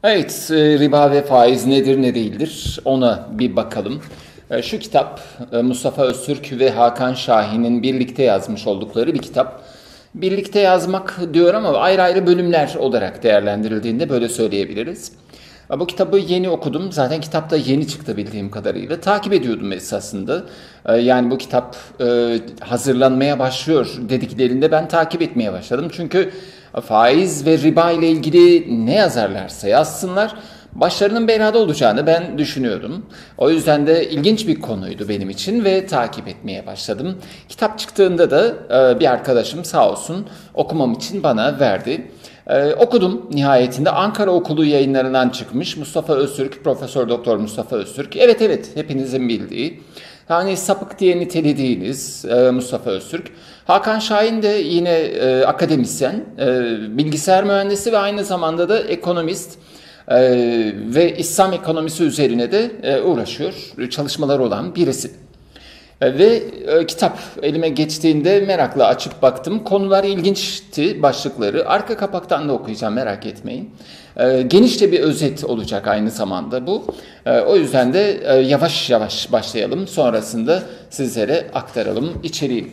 Evet, riba ve faiz nedir ne değildir ona bir bakalım. Şu kitap Mustafa Öztürk ve Hakan Şahin'in birlikte yazmış oldukları bir kitap. Birlikte yazmak diyor ama ayrı ayrı bölümler olarak değerlendirildiğinde böyle söyleyebiliriz. Bu kitabı yeni okudum. Zaten kitap da yeni çıktı bildiğim kadarıyla. Takip ediyordum esasında. Yani bu kitap hazırlanmaya başlıyor dediklerinde ben takip etmeye başladım. Çünkü faiz ve riba ile ilgili ne yazarlarsa yazsınlar başlarının belada olacağını ben düşünüyordum. O yüzden de ilginç bir konuydu benim için ve takip etmeye başladım. Kitap çıktığında da bir arkadaşım sağ olsun okumam için bana verdi. Okudum nihayetinde. Ankara Okulu yayınlarından çıkmış Mustafa Öztürk, Profesör Doktor Mustafa Öztürk. Evet hepinizin bildiği. Yani sapık diye nitelediğiniz Mustafa Öztürk. Hakan Şahin de yine akademisyen, bilgisayar mühendisi ve aynı zamanda da ekonomist ve İslam ekonomisi üzerine de uğraşıyor. Çalışmaları olan birisi. Ve kitap elime geçtiğinde merakla açıp baktım. Konular ilginçti, başlıkları. Arka kapaktan da okuyacağım, merak etmeyin. Genişçe bir özet olacak aynı zamanda bu. O yüzden de yavaş yavaş başlayalım. Sonrasında sizlere aktaralım içeriği.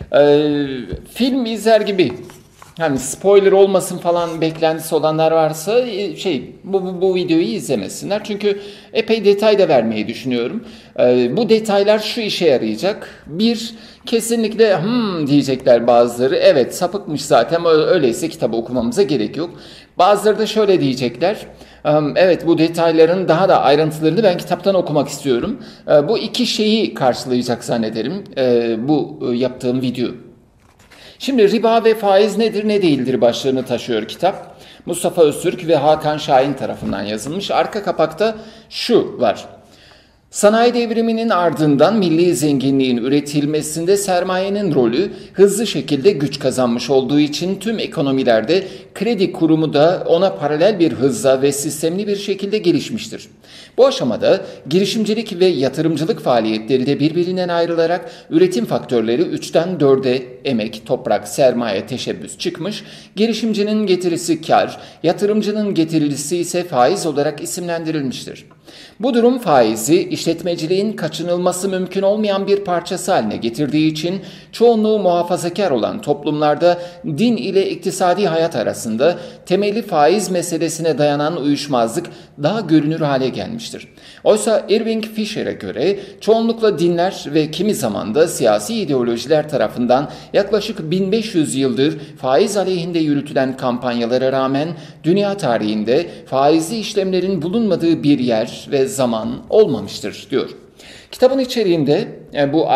Film izler gibi, hani spoiler olmasın falan beklentisi olanlar varsa bu videoyu izlemesinler. Çünkü epey detay da vermeyi düşünüyorum. Bu detaylar şu işe yarayacak. Bir, kesinlikle diyecekler bazıları. Evet, sapıkmış zaten, öyleyse kitabı okumamıza gerek yok. Bazıları da şöyle diyecekler. Evet, bu detayların daha da ayrıntılarını ben kitaptan okumak istiyorum. Bu iki şeyi karşılayacak zannederim bu yaptığım video. Şimdi riba ve faiz nedir ne değildir başlığını taşıyor kitap. Mustafa Öztürk ve Hakan Şahin tarafından yazılmış. Arka kapakta şu var. Sanayi devriminin ardından milli zenginliğin üretilmesinde sermayenin rolü hızlı şekilde güç kazanmış olduğu için tüm ekonomilerde kredi kurumu da ona paralel bir hızla ve sistemli bir şekilde gelişmiştir. Bu aşamada girişimcilik ve yatırımcılık faaliyetleri de birbirinden ayrılarak üretim faktörleri 3'ten 4'e emek, toprak, sermaye, teşebbüs çıkmış, girişimcinin getirisi kar, yatırımcının getirisi ise faiz olarak isimlendirilmiştir. Bu durum faizi işletmeciliğin kaçınılması mümkün olmayan bir parçası haline getirdiği için çoğunluğu muhafazakar olan toplumlarda din ile iktisadi hayat arasında temeli faiz meselesine dayanan uyuşmazlık daha görünür hale gelmiştir. Oysa Irving Fisher'e göre çoğunlukla dinler ve kimi zaman da siyasi ideolojiler tarafından yaklaşık 1500 yıldır faiz aleyhinde yürütülen kampanyalara rağmen dünya tarihinde faizli işlemlerin bulunmadığı bir yer ve zaman olmamıştır diyor. Kitabın içeriğinde bu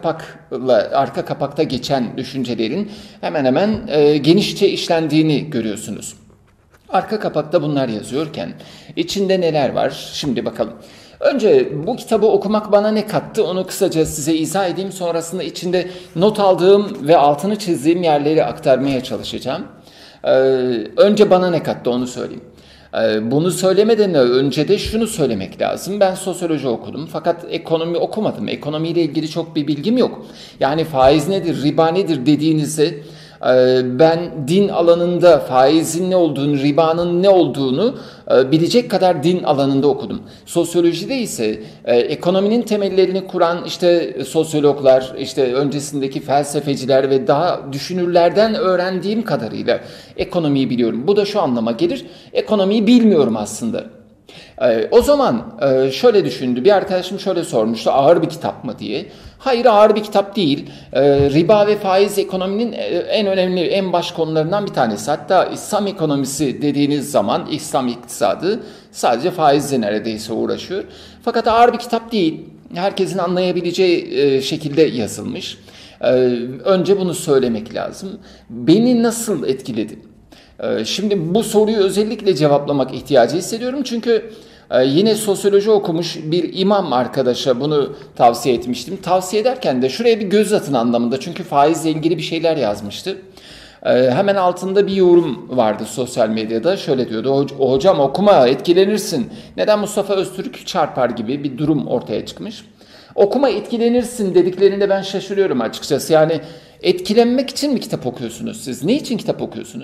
arka kapakta geçen düşüncelerin hemen hemen genişçe işlendiğini görüyorsunuz. Arka kapakta bunlar yazıyorken içinde neler var? Şimdi bakalım. Önce bu kitabı okumak bana ne kattı onu kısaca size izah edeyim. Sonrasında içinde not aldığım ve altını çizdiğim yerleri aktarmaya çalışacağım. Önce bana ne kattı onu söyleyeyim. Bunu söylemeden önce de şunu söylemek lazım. Ben sosyoloji okudum fakat ekonomi okumadım. Ekonomiyle ilgili çok bir bilgim yok. Yani faiz nedir, riba nedir dediğinizde ben din alanında faizin ne olduğunu, ribanın ne olduğunu bilecek kadar din alanında okudum. Sosyolojide ise ekonominin temellerini kuran işte sosyologlar, işte öncesindeki felsefeciler ve daha düşünürlerden öğrendiğim kadarıyla ekonomiyi biliyorum. Bu da şu anlama gelir, ekonomiyi bilmiyorum aslında. O zaman şöyle düşündü, bir arkadaşım şöyle sormuştu, ağır bir kitap mı diye. Hayır, ağır bir kitap değil. Riba ve faiz ekonominin en önemli, en baş konularından bir tanesi. Hatta İslam ekonomisi dediğiniz zaman İslam iktisadı sadece faizle neredeyse uğraşıyor. Fakat ağır bir kitap değil. Herkesin anlayabileceği şekilde yazılmış. Önce bunu söylemek lazım. Beni nasıl etkiledi? Şimdi bu soruyu özellikle cevaplamak ihtiyacı hissediyorum. Çünkü yine sosyoloji okumuş bir imam arkadaşa bunu tavsiye etmiştim. Tavsiye ederken de şuraya bir göz atın anlamında. Çünkü faizle ilgili bir şeyler yazmıştı. Hemen altında bir yorum vardı sosyal medyada. Şöyle diyordu, hocam okuma etkilenirsin. Neden Mustafa Öztürk çarpar gibi bir durum ortaya çıkmış. Okuma etkilenirsin dediklerinde ben şaşırıyorum açıkçası. Yani etkilenmek için mi kitap okuyorsunuz siz? Ne için kitap okuyorsunuz?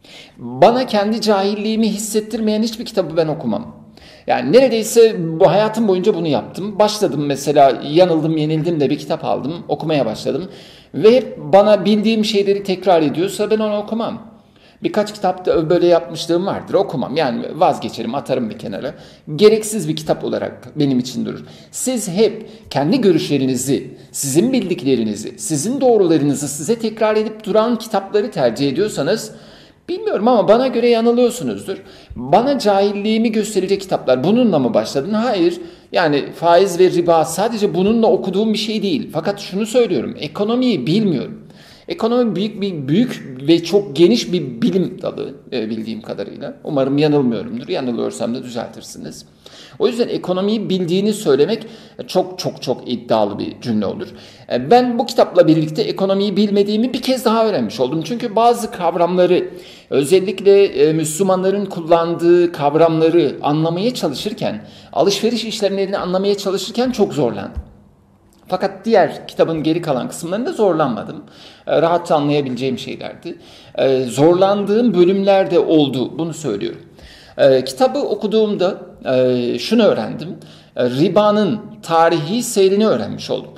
Bana kendi cahilliğimi hissettirmeyen hiçbir kitabı ben okumam. Yani neredeyse bu hayatım boyunca bunu yaptım. Başladım mesela, yanıldım yenildim de bir kitap aldım, okumaya başladım. Ve hep bana bildiğim şeyleri tekrar ediyorsa ben onu okumam. Birkaç kitapta böyle yapmışlığım vardır, okumam. Yani vazgeçerim, atarım bir kenara. Gereksiz bir kitap olarak benim için durur. Siz hep kendi görüşlerinizi, sizin bildiklerinizi, sizin doğrularınızı size tekrar edip duran kitapları tercih ediyorsanız, bilmiyorum ama bana göre yanılıyorsunuzdur. Bana cahilliğimi gösterecek kitaplar. Bununla mı başladın? Hayır. Yani faiz ve riba sadece bununla okuduğum bir şey değil. Fakat şunu söylüyorum. Ekonomiyi bilmiyorum. Ekonomi büyük ve çok geniş bir bilim dalı bildiğim kadarıyla. Umarım yanılmıyorumdur. Yanılıyorsam da düzeltirsiniz. O yüzden ekonomiyi bildiğini söylemek çok iddialı bir cümle olur. Ben bu kitapla birlikte ekonomiyi bilmediğimi bir kez daha öğrenmiş oldum. Çünkü bazı kavramları, özellikle Müslümanların kullandığı kavramları anlamaya çalışırken, alışveriş işlemlerini anlamaya çalışırken çok zorlandım. Fakat diğer kitabın geri kalan kısımlarında zorlanmadım. Rahatça anlayabileceğim şeylerdi. Zorlandığım bölümlerde oldu, bunu söylüyorum. Kitabı okuduğumda şunu öğrendim. Ribanın tarihi seyrini öğrenmiş oldum.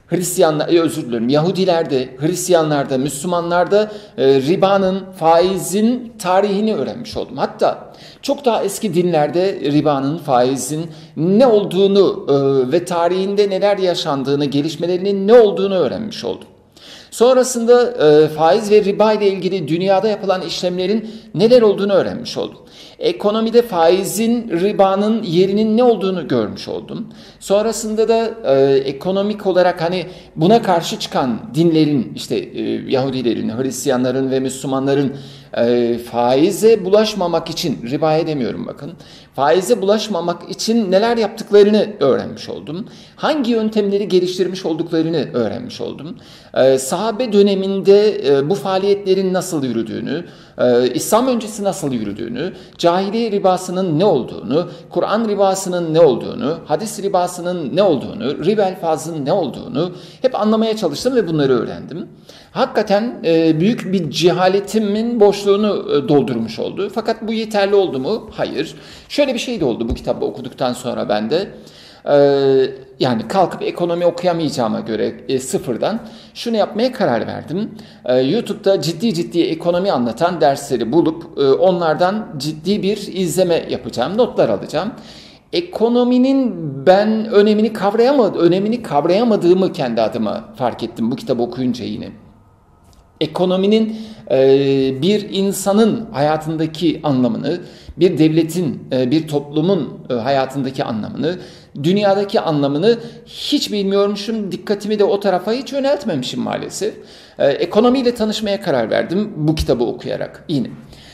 Yahudilerde, Hristiyanlarda, Müslümanlarda ribanın, faizin tarihini öğrenmiş oldum. Hatta çok daha eski dinlerde ribanın, faizin ne olduğunu ve tarihinde neler yaşandığını, gelişmelerinin ne olduğunu öğrenmiş oldum. Sonrasında faiz ve riba ile ilgili dünyada yapılan işlemlerin neler olduğunu öğrenmiş oldum. Ekonomide faizin, ribanın yerinin ne olduğunu görmüş oldum. Sonrasında da ekonomik olarak hani buna karşı çıkan dinlerin, işte Yahudilerin, Hristiyanların ve Müslümanların faize bulaşmamak için, ribaya demiyorum bakın, faize bulaşmamak için neler yaptıklarını öğrenmiş oldum. Hangi yöntemleri geliştirmiş olduklarını öğrenmiş oldum. Sahabe döneminde bu faaliyetlerin nasıl yürüdüğünü, İslam öncesi nasıl yürüdüğünü, cahiliye ribasının ne olduğunu, Kur'an ribasının ne olduğunu, hadis ribasının ne olduğunu, ribel fazlın ne olduğunu hep anlamaya çalıştım ve bunları öğrendim. Hakikaten büyük bir cehaletimin boşluğunu doldurmuş oldu. Fakat bu yeterli oldu mu? Hayır. Şöyle bir şey de oldu bu kitabı okuduktan sonra bende. Yani kalkıp ekonomi okuyamayacağıma göre sıfırdan şunu yapmaya karar verdim. YouTube'da ciddi ekonomi anlatan dersleri bulup onlardan ciddi bir izleme yapacağım, notlar alacağım. Ekonominin ben önemini kavrayamadığımı kendi adıma fark ettim bu kitabı okuyunca yine. Ekonominin bir insanın hayatındaki anlamını, bir devletin, bir toplumun hayatındaki anlamını, dünyadaki anlamını hiç bilmiyormuşum. Dikkatimi de o tarafa hiç yöneltmemişim maalesef. Ekonomiyle tanışmaya karar verdim bu kitabı okuyarak yine.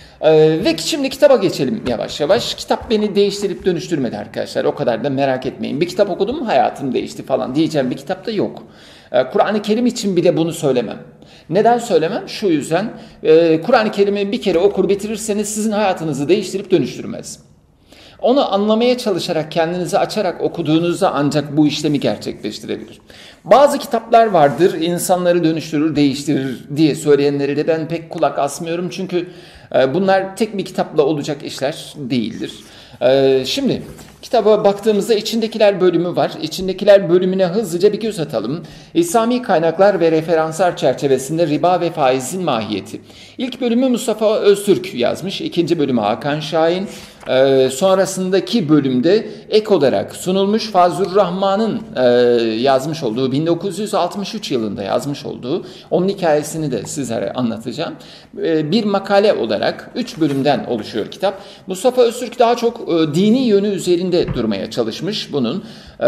Ve şimdi kitaba geçelim yavaş yavaş. Kitap beni değiştirip dönüştürmedi arkadaşlar. O kadar da merak etmeyin. Bir kitap okudum, hayatım değişti falan diyeceğim bir kitap da yok. Kur'an-ı Kerim için bile bunu söylemem. Neden söylemem? Şu yüzden Kur'an-ı Kerim'i bir kere okur bitirirseniz sizin hayatınızı değiştirip dönüştürmmez. Onu anlamaya çalışarak, kendinizi açarak okuduğunuzda ancak bu işlemi gerçekleştirebilir. Bazı kitaplar vardır, insanları dönüştürür, değiştirir diye söyleyenlere de ben pek kulak asmıyorum. Çünkü bunlar tek bir kitapla olacak işler değildir. Şimdi kitaba baktığımızda içindekiler bölümü var. İçindekiler bölümüne hızlıca bir göz atalım. İslami kaynaklar ve referanslar çerçevesinde riba ve faizin mahiyeti. İlk bölümü Mustafa Öztürk yazmış. İkinci bölümü Hakan Şahin. Sonrasındaki bölümde ek olarak sunulmuş Fazlur Rahman'ın yazmış olduğu 1963 yılında yazmış olduğu onun hikayesini de sizlere anlatacağım. Bir makale olarak 3 bölümden oluşuyor kitap. Mustafa Öztürk daha çok dini yönü üzerinde durmaya çalışmış. Bunun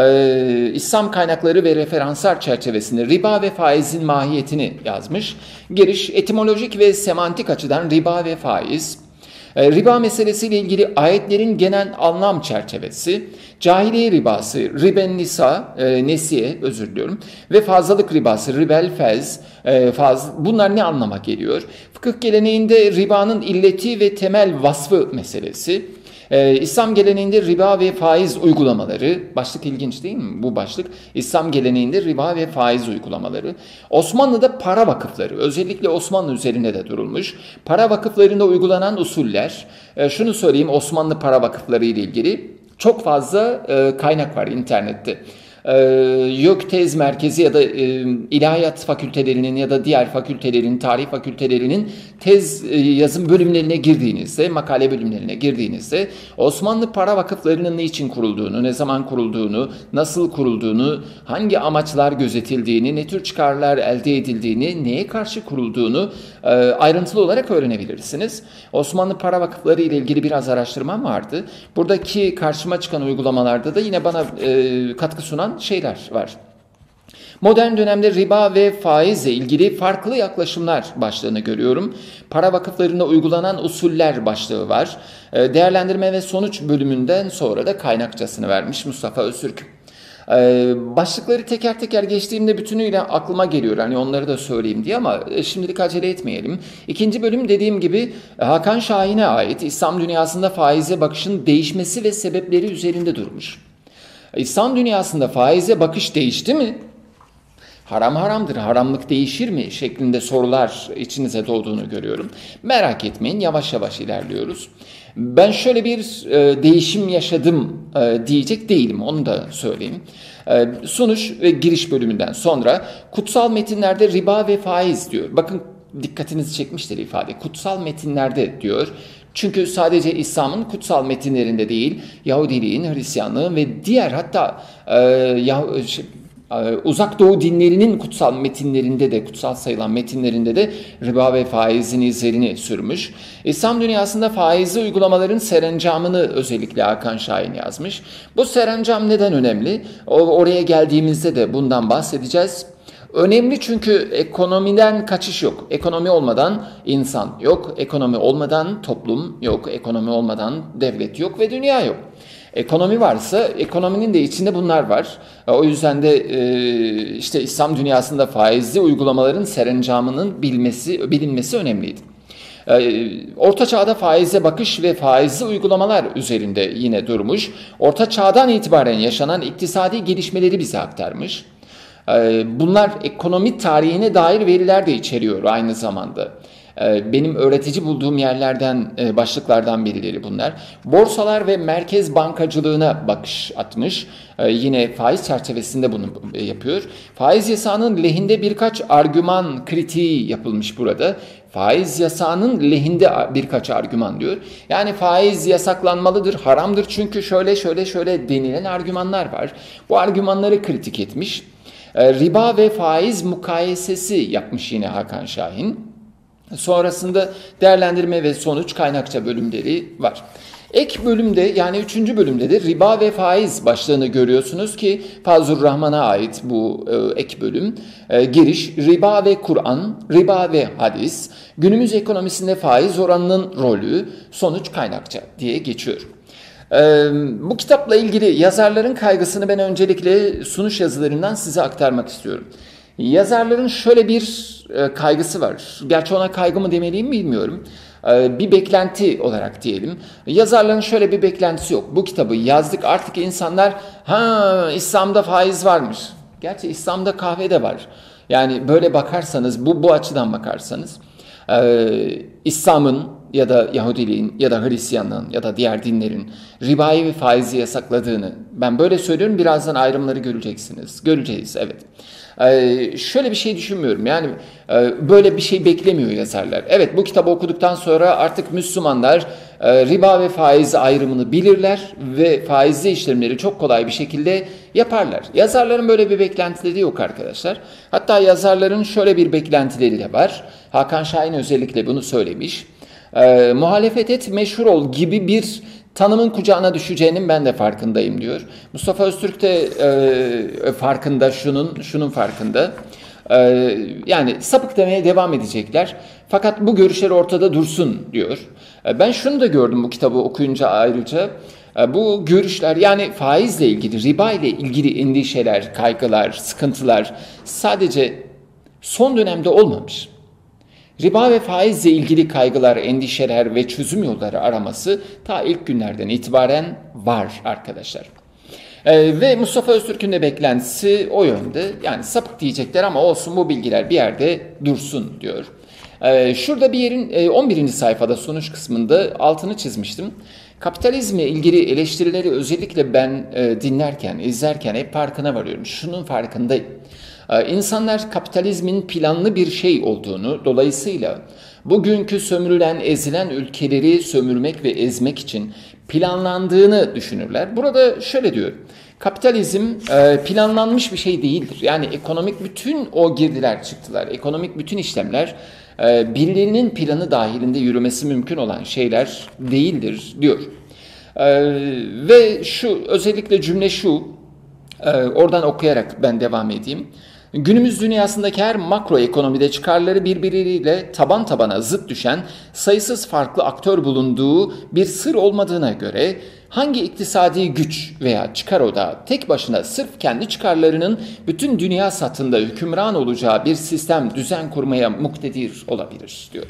İslam kaynakları ve referanslar çerçevesinde riba ve faizin mahiyetini yazmış. Giriş etimolojik ve semantik açıdan riba ve faiz. Riba meselesiyle ilgili ayetlerin genel anlam çerçevesi, cahiliye ribası, riben nisa, nesiye ve fazlalık ribası, ribel fez, bunlar ne anlama geliyor? Fıkıh geleneğinde ribanın illeti ve temel vasfı meselesi, İslam geleneğinde riba ve faiz uygulamaları, başlık ilginç değil mi bu başlık? İslam geleneğinde riba ve faiz uygulamaları. Osmanlı'da para vakıfları, özellikle Osmanlı üzerine de durulmuş. Para vakıflarında uygulanan usuller, şunu söyleyeyim, Osmanlı para vakıfları ile ilgili çok fazla kaynak var internette. YÖK Tez Merkezi ya da ilahiyat fakültelerinin ya da diğer fakültelerin, tarih fakültelerinin tez yazım bölümlerine girdiğinizde, makale bölümlerine girdiğinizde Osmanlı para vakıflarının ne için kurulduğunu, ne zaman kurulduğunu, nasıl kurulduğunu, hangi amaçlar gözetildiğini, ne tür çıkarlar elde edildiğini, neye karşı kurulduğunu ayrıntılı olarak öğrenebilirsiniz. Osmanlı para vakıfları ile ilgili biraz araştırmam vardı. Buradaki karşıma çıkan uygulamalarda da yine bana katkı sunan şeyler var. Modern dönemde riba ve faizle ilgili farklı yaklaşımlar başlığını görüyorum. Para vakıflarında uygulanan usuller başlığı var. Değerlendirme ve sonuç bölümünden sonra da kaynakçasını vermiş Mustafa Öztürk. Başlıkları teker teker geçtiğimde bütünüyle aklıma geliyor. Hani onları da söyleyeyim diye ama şimdilik acele etmeyelim. İkinci bölüm dediğim gibi Hakan Şahin'e ait İslam dünyasında faize bakışın değişmesi ve sebepleri üzerinde durmuş. İslam dünyasında faize bakış değişti mi? Haram haramdır, haramlık değişir mi? Şeklinde sorular içinize doğduğunu görüyorum. Merak etmeyin, yavaş yavaş ilerliyoruz. Ben şöyle bir değişim yaşadım diyecek değilim, onu da söyleyeyim. Sunuş ve giriş bölümünden sonra kutsal metinlerde riba ve faiz diyor. Bakın dikkatinizi çekmiştir ifade. Kutsal metinlerde diyor. Çünkü sadece İslam'ın kutsal metinlerinde değil, Yahudiliğin, Hristiyanlığın ve diğer hatta Uzak Doğu dinlerinin kutsal metinlerinde de, kutsal sayılan metinlerinde de riba ve faizin izlerini sürmüş. İslam dünyasında faizli uygulamaların serencamını özellikle Hakan Şahin yazmış. Bu serencam neden önemli? Oraya geldiğimizde de bundan bahsedeceğiz. Önemli çünkü ekonomiden kaçış yok. Ekonomi olmadan insan yok. Ekonomi olmadan toplum yok. Ekonomi olmadan devlet yok ve dünya yok. Ekonomi varsa ekonominin de içinde bunlar var. O yüzden de işte İslam dünyasında faizli uygulamaların serencamının bilinmesi önemliydi. Orta Çağ'da faize bakış ve faizli uygulamalar üzerinde yine durmuş. Orta Çağ'dan itibaren yaşanan iktisadi gelişmeleri bize aktarmış. Bunlar ekonomi tarihine dair veriler de içeriyor aynı zamanda. Benim öğretici bulduğum yerlerden, başlıklardan birileri bunlar. Borsalar ve merkez bankacılığına bakış atmış. Yine faiz çerçevesinde bunu yapıyor. Faiz yasağının lehinde birkaç argüman kritiği yapılmış burada. Faiz yasağının lehinde birkaç argüman diyor. Yani faiz yasaklanmalıdır, haramdır çünkü şöyle denilen argümanlar var. Bu argümanları kritik etmiş. Riba ve faiz mukayesesi yapmış yine Hakan Şahin. Sonrasında değerlendirme ve sonuç kaynakça bölümleri var. Ek bölümde yani 3. bölümde de riba ve faiz başlığını görüyorsunuz ki Fazlur Rahman'a ait bu ek bölüm. Giriş, riba ve Kur'an, riba ve hadis, günümüz ekonomisinde faiz oranının rolü, sonuç kaynakça diye geçiyor. Bu kitapla ilgili yazarların kaygısını ben öncelikle sunuş yazılarından size aktarmak istiyorum. Yazarların şöyle bir kaygısı var. Gerçi ona kaygı mı demeliyim bilmiyorum. Bir beklenti olarak diyelim. Yazarların şöyle bir beklentisi yok. Bu kitabı yazdık artık insanlar İslam'da faiz varmış. Gerçi İslam'da kahve de var. Yani böyle bakarsanız bu açıdan bakarsanız İslam'ın ya da Yahudiliğin ya da Hristiyanlığın ya da diğer dinlerin ribayı ve faizi yasakladığını ben böyle söylüyorum. Birazdan ayrımları göreceksiniz. Göreceğiz evet. Şöyle bir şey düşünmüyorum. Yani böyle bir şey beklemiyor yazarlar. Evet bu kitabı okuduktan sonra artık Müslümanlar riba ve faiz ayrımını bilirler ve faizli işlemleri çok kolay bir şekilde yaparlar. Yazarların böyle bir beklentileri yok arkadaşlar. Hatta yazarların şöyle bir beklentileri de var. Hakan Şahin özellikle bunu söylemiş. Muhalefet et, meşhur ol gibi bir tanımın kucağına düşeceğinin ben de farkındayım diyor. Mustafa Öztürk de farkında, şunun farkında. Yani sapık demeye devam edecekler. Fakat bu görüşler ortada dursun diyor. Ben şunu da gördüm bu kitabı okuyunca ayrıca. Bu görüşler yani faizle ilgili, riba ile ilgili endişeler, kaygılar, sıkıntılar sadece son dönemde olmamış. riba ve faizle ilgili kaygılar, endişeler ve çözüm yolları araması ta ilk günlerden itibaren var arkadaşlar. Ve Mustafa Öztürk'ün de beklentisi o yönde. Yani sapık diyecekler ama olsun, bu bilgiler bir yerde dursun diyor. Şurada bir yerin 11. sayfada sonuç kısmında altını çizmiştim. Kapitalizmle ilgili eleştirileri özellikle ben dinlerken, izlerken hep farkına varıyorum. Şunun farkındayım. İnsanlar kapitalizmin planlı bir şey olduğunu, dolayısıyla bugünkü sömürülen, ezilen ülkeleri sömürmek ve ezmek için planlandığını düşünürler. Burada şöyle diyor: kapitalizm planlanmış bir şey değildir. Yani ekonomik bütün o girdiler çıktılar, ekonomik bütün işlemler birilerinin planı dahilinde yürümesi mümkün olan şeyler değildir diyor. Ve şu özellikle cümle şu, oradan okuyarak ben devam edeyim. Günümüz dünyasındaki her makro ekonomide çıkarları birbirleriyle taban tabana zıt düşen sayısız farklı aktör bulunduğu bir sır olmadığına göre hangi iktisadi güç veya çıkar odağı tek başına sırf kendi çıkarlarının bütün dünya satında hükümran olacağı bir sistem, düzen kurmaya muktedir olabilir diyor.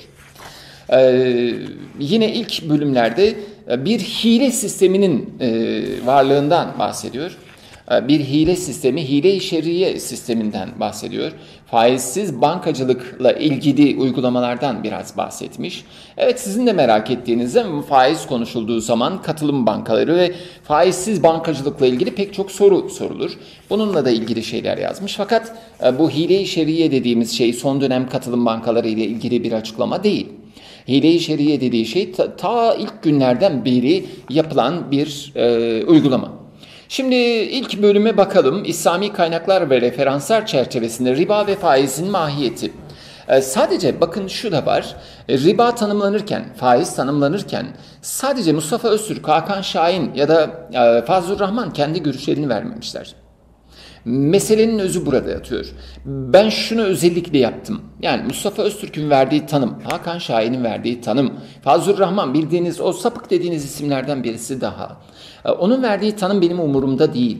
Yine ilk bölümlerde bir hile sisteminin varlığından bahsediyor. Bir hile sistemi, hile-i şer'iye sisteminden bahsediyor. Faizsiz bankacılıkla ilgili uygulamalardan biraz bahsetmiş. Evet, sizin de merak ettiğinizde faiz konuşulduğu zaman katılım bankaları ve faizsiz bankacılıkla ilgili pek çok soru sorulur. Bununla da ilgili şeyler yazmış. Fakat bu hile-i şer'iye dediğimiz şey son dönem katılım bankaları ile ilgili bir açıklama değil. Hile-i şer'iye dediği şey ta ilk günlerden beri yapılan bir uygulama. Şimdi ilk bölüme bakalım. İslami kaynaklar ve referanslar çerçevesinde riba ve faizin mahiyeti. Sadece bakın şu da var. Riba tanımlanırken, faiz tanımlanırken sadece Mustafa Öztürk, Hakan Şahin ya da Fazlur Rahman kendi görüşlerini vermemişler. Meselenin özü burada yatıyor. Ben şunu özellikle yaptım. Yani Mustafa Öztürk'ün verdiği tanım, Hakan Şahin'in verdiği tanım, Fazlur Rahman bildiğiniz o sapık dediğiniz isimlerden birisi daha. Onun verdiği tanım benim umurumda değil.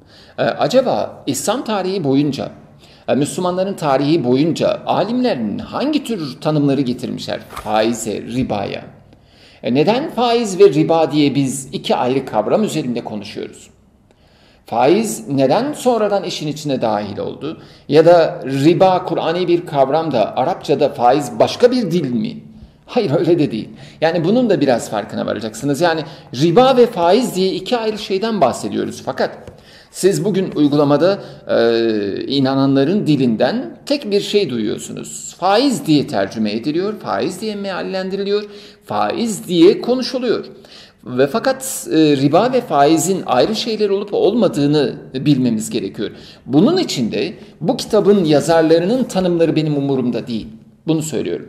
Acaba İslam tarihi boyunca, Müslümanların tarihi boyunca alimlerin hangi tür tanımları getirmişler faize, ribaya? Neden faiz ve riba diye biz iki ayrı kavram üzerinde konuşuyoruz? Faiz neden sonradan işin içine dahil oldu? Ya da riba Kur'ani bir kavram da Arapçada faiz başka bir dil mi? Hayır, öyle de değil. Yani bunun da biraz farkına varacaksınız. Yani riba ve faiz diye iki ayrı şeyden bahsediyoruz. Fakat siz bugün uygulamada inananların dilinden tek bir şey duyuyorsunuz. Faiz diye tercüme ediliyor, faiz diye meallendiriliyor, faiz diye konuşuluyor. Ve fakat riba ve faizin ayrı şeyler olup olmadığını bilmemiz gerekiyor. Bunun için de bu kitabın yazarlarının tanımları benim umurumda değil. Bunu söylüyorum.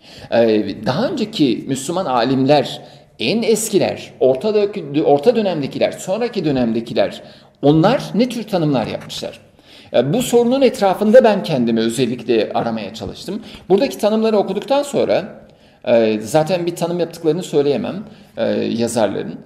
Daha önceki Müslüman alimler, en eskiler, orta dönemdekiler, sonraki dönemdekiler, onlar ne tür tanımlar yapmışlar? Bu sorunun etrafında ben kendimi özellikle aramaya çalıştım. Buradaki tanımları okuduktan sonra zaten bir tanım yaptıklarını söyleyemem yazarların.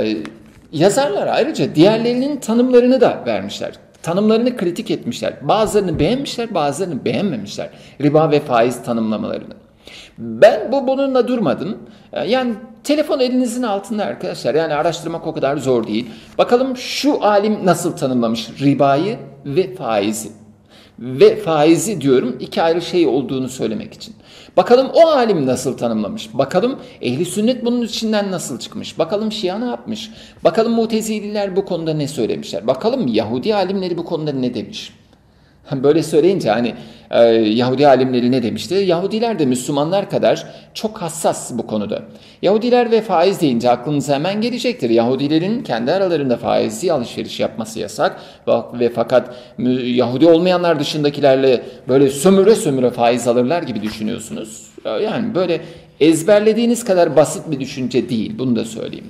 Yazarlar ayrıca diğerlerinin tanımlarını da vermişler. Tanımlarını kritik etmişler. Bazılarını beğenmişler, bazılarını beğenmemişler. Riba ve faiz tanımlamalarını. Ben bununla durmadım. Yani telefon elinizin altında arkadaşlar. Yani araştırmak o kadar zor değil. Bakalım şu alim nasıl tanımlamış ribayı ve faizi. Ve faizi diyorum iki ayrı şey olduğunu söylemek için. Bakalım o alim nasıl tanımlamış. Bakalım ehli sünnet bunun içinden nasıl çıkmış. Bakalım Şia ne yapmış. Bakalım Mutezililer bu konuda ne söylemişler. Bakalım Yahudi alimleri bu konuda ne demiş. Böyle söyleyince hani Yahudi alimleri ne demişti? Yahudiler de Müslümanlar kadar çok hassas bu konuda. Yahudiler ve faiz deyince aklınıza hemen gelecektir. Yahudilerin kendi aralarında faizli alışveriş yapması yasak ve fakat Yahudi olmayanlar dışındakilerle böyle sömüre sömüre faiz alırlar gibi düşünüyorsunuz. Yani böyle ezberlediğiniz kadar basit bir düşünce değil. Bunu da söyleyeyim.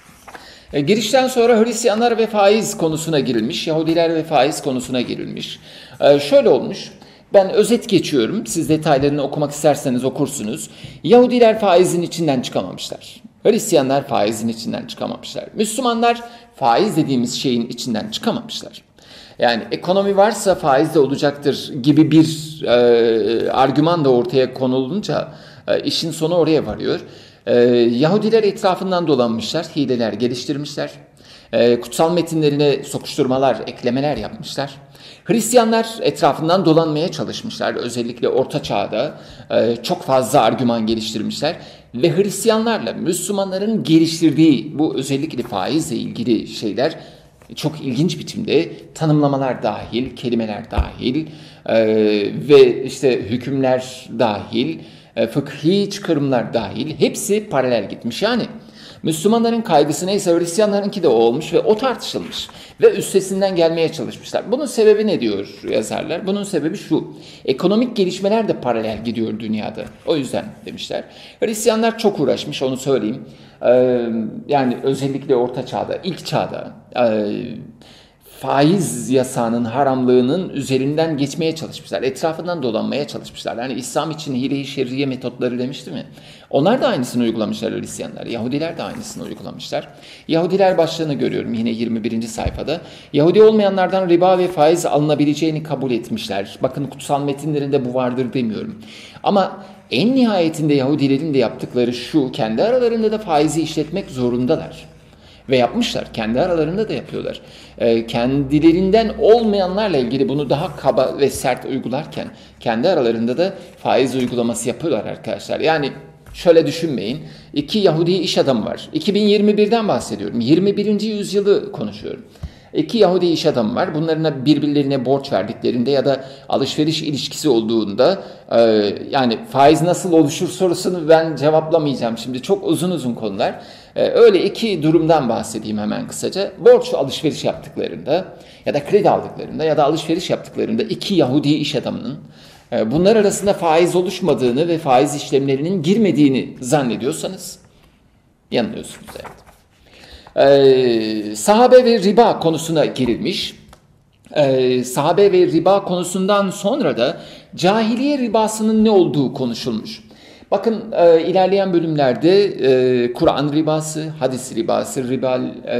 Girişten sonra Hristiyanlar ve faiz konusuna girilmiş, Yahudiler ve faiz konusuna girilmiş. Şöyle olmuş, ben özet geçiyorum, siz detaylarını okumak isterseniz okursunuz. Yahudiler faizin içinden çıkamamışlar, Hristiyanlar faizin içinden çıkamamışlar, Müslümanlar faiz dediğimiz şeyin içinden çıkamamışlar. Yani ekonomi varsa faiz de olacaktır gibi bir argüman da ortaya konulunca İşin sonu oraya varıyor. Yahudiler etrafından dolanmışlar, hileler geliştirmişler. Kutsal metinlerine sokuşturmalar, eklemeler yapmışlar. Hristiyanlar etrafından dolanmaya çalışmışlar. Özellikle Orta Çağ'da çok fazla argüman geliştirmişler. Ve Hristiyanlarla Müslümanların geliştirdiği bu özellikle faizle ilgili şeyler çok ilginç biçimde tanımlamalar dahil, kelimeler dahil ve işte hükümler dahil, fıkhi çıkarımlar dahil hepsi paralel gitmiş. Yani Müslümanların kaygısı neyse Hristiyanlarınki de o olmuş ve o tartışılmış ve üstesinden gelmeye çalışmışlar. Bunun sebebi ne diyor yazarlar? Bunun sebebi şu: ekonomik gelişmeler de paralel gidiyor dünyada. O yüzden demişler. Hristiyanlar çok uğraşmış, onu söyleyeyim. Yani özellikle Orta Çağ'da, ilk çağda faiz yasağının haramlığının üzerinden geçmeye çalışmışlar. Etrafından dolanmaya çalışmışlar. Yani İslam için hile-i şerriye metotları demişti mi? Onlar da aynısını uygulamışlar Hristiyanlar. Yahudiler de aynısını uygulamışlar. Yahudiler başlığını görüyorum yine 21. sayfada. Yahudi olmayanlardan riba ve faiz alınabileceğini kabul etmişler. Bakın kutsal metinlerinde bu vardır demiyorum. Ama en nihayetinde Yahudilerin de yaptıkları şu: kendi aralarında da faizi işletmek zorundalar. Ve yapmışlar. Kendi aralarında da yapıyorlar. Kendilerinden olmayanlarla ilgili bunu daha kaba ve sert uygularken kendi aralarında da faiz uygulaması yapıyorlar arkadaşlar. Yani şöyle düşünmeyin. 2 Yahudi iş adamı var. 2021'den bahsediyorum. 21. yüzyılı konuşuyorum. 2 Yahudi iş adamı var. Bunların birbirlerine borç verdiklerinde ya da alışveriş ilişkisi olduğunda yani faiz nasıl oluşur sorusunu ben cevaplamayacağım şimdi. Çok uzun uzun konular. Öyle 2 durumdan bahsedeyim hemen kısaca. Borç alışveriş yaptıklarında ya da kredi aldıklarında ya da alışveriş yaptıklarında 2 Yahudi iş adamının bunlar arasında faiz oluşmadığını ve faiz işlemlerinin girmediğini zannediyorsanız yanılıyorsunuz. Evet. Sahabe ve riba konusuna girilmiş. Sahabe ve riba konusundan sonra da cahiliye ribasının ne olduğu konuşulmuş. Bakın ilerleyen bölümlerde Kur'an ribası, hadis ribası, ribal,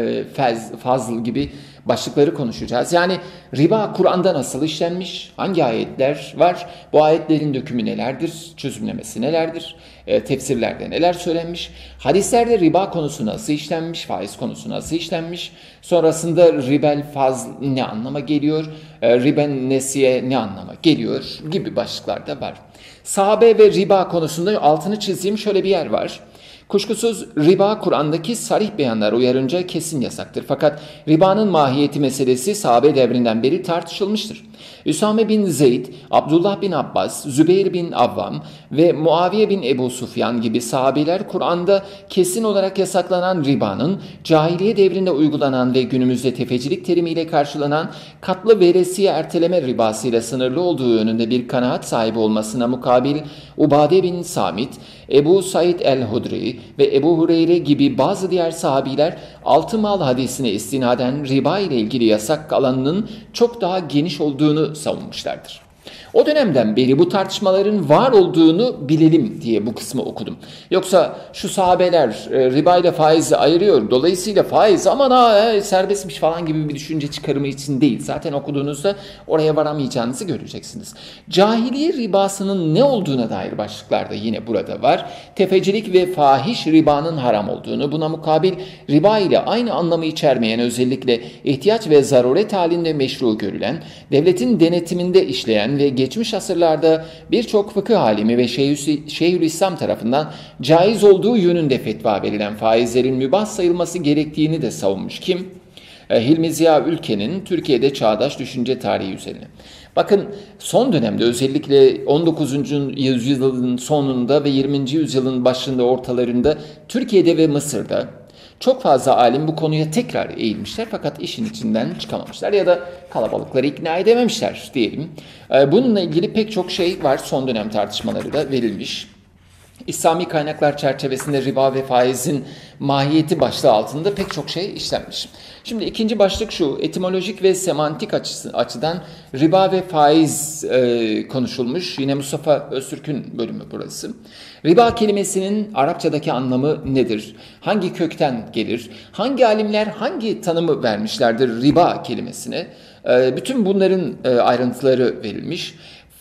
fazl gibi başlıkları konuşacağız. Yani riba Kur'an'da nasıl işlenmiş, hangi ayetler var, bu ayetlerin dökümü nelerdir, çözümlemesi nelerdir, tefsirlerde neler söylenmiş, hadislerde riba konusu nasıl işlenmiş, faiz konusu nasıl işlenmiş, sonrasında ribel fazl ne anlama geliyor, riben nesiye ne anlama geliyor gibi başlıklar da var. Sahabe ve riba konusunda altını çizdiğim şöyle bir yer var. Kuşkusuz riba Kur'an'daki sarih beyanlar uyarınca kesin yasaktır. Fakat ribanın mahiyeti meselesi sahabe devrinden beri tartışılmıştır. Üsame bin Zeyd, Abdullah bin Abbas, Zübeyir bin Avvam ve Muaviye bin Ebu Sufyan gibi sahabeler Kur'an'da kesin olarak yasaklanan ribanın cahiliye devrinde uygulanan ve günümüzde tefecilik terimiyle karşılanan katlı veresiye erteleme ribasıyla sınırlı olduğu yönünde bir kanaat sahibi olmasına mukabil Ubade bin Samit, Ebu Said el-Hudri ve Ebu Hureyre gibi bazı diğer sahabiler altı mal hadisine istinaden riba ile ilgili yasak alanının çok daha geniş olduğunu savunmuşlardır. O dönemden beri bu tartışmaların var olduğunu bilelim diye bu kısmı okudum. Yoksa şu sahabeler riba ile faizi ayırıyor, dolayısıyla faiz aman serbestmiş falan gibi bir düşünce çıkarımı için değil. Zaten okuduğunuzda oraya varamayacağınızı göreceksiniz. Cahiliye ribasının ne olduğuna dair başlıklar da yine burada var. Tefecilik ve fahiş ribanın haram olduğunu, buna mukabil riba ile aynı anlamı içermeyen, özellikle ihtiyaç ve zaruret halinde meşru görülen, devletin denetiminde işleyen ve geçmiş asırlarda birçok fıkıh alimi ve Şeyhülislam tarafından caiz olduğu yönünde fetva verilen faizlerin mübah sayılması gerektiğini de savunmuş. Kim? Hilmi Ziya Ülken'in Türkiye'de Çağdaş Düşünce Tarihi üzerine. Bakın son dönemde özellikle 19. yüzyılın sonunda ve 20. yüzyılın başında ortalarında Türkiye'de ve Mısır'da çok fazla alim bu konuya tekrar eğilmişler fakat işin içinden çıkamamışlar ya da kalabalıkları ikna edememişler diyelim. Bununla ilgili pek çok şey var, son dönem tartışmaları da verilmiş. İslami kaynaklar çerçevesinde riba ve faizin mahiyeti başlığı altında pek çok şey işlenmiş. Şimdi ikinci başlık şu: etimolojik ve semantik açıdan riba ve faiz konuşulmuş. Yine Mustafa Öztürk'ün bölümü burası. Riba kelimesinin Arapçadaki anlamı nedir? Hangi kökten gelir? Hangi alimler hangi tanımı vermişlerdir riba kelimesine? Bütün bunların ayrıntıları verilmiş.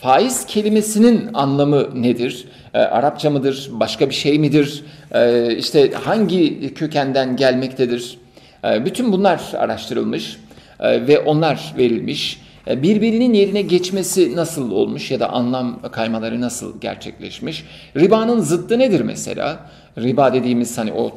Faiz kelimesinin anlamı nedir? Arapça mıdır? Başka bir şey midir? İşte hangi kökenden gelmektedir? Bütün bunlar araştırılmış ve onlar verilmiş. Birbirinin yerine geçmesi nasıl olmuş ya da anlam kaymaları nasıl gerçekleşmiş? Ribanın zıddı nedir mesela? Riba dediğimiz hani o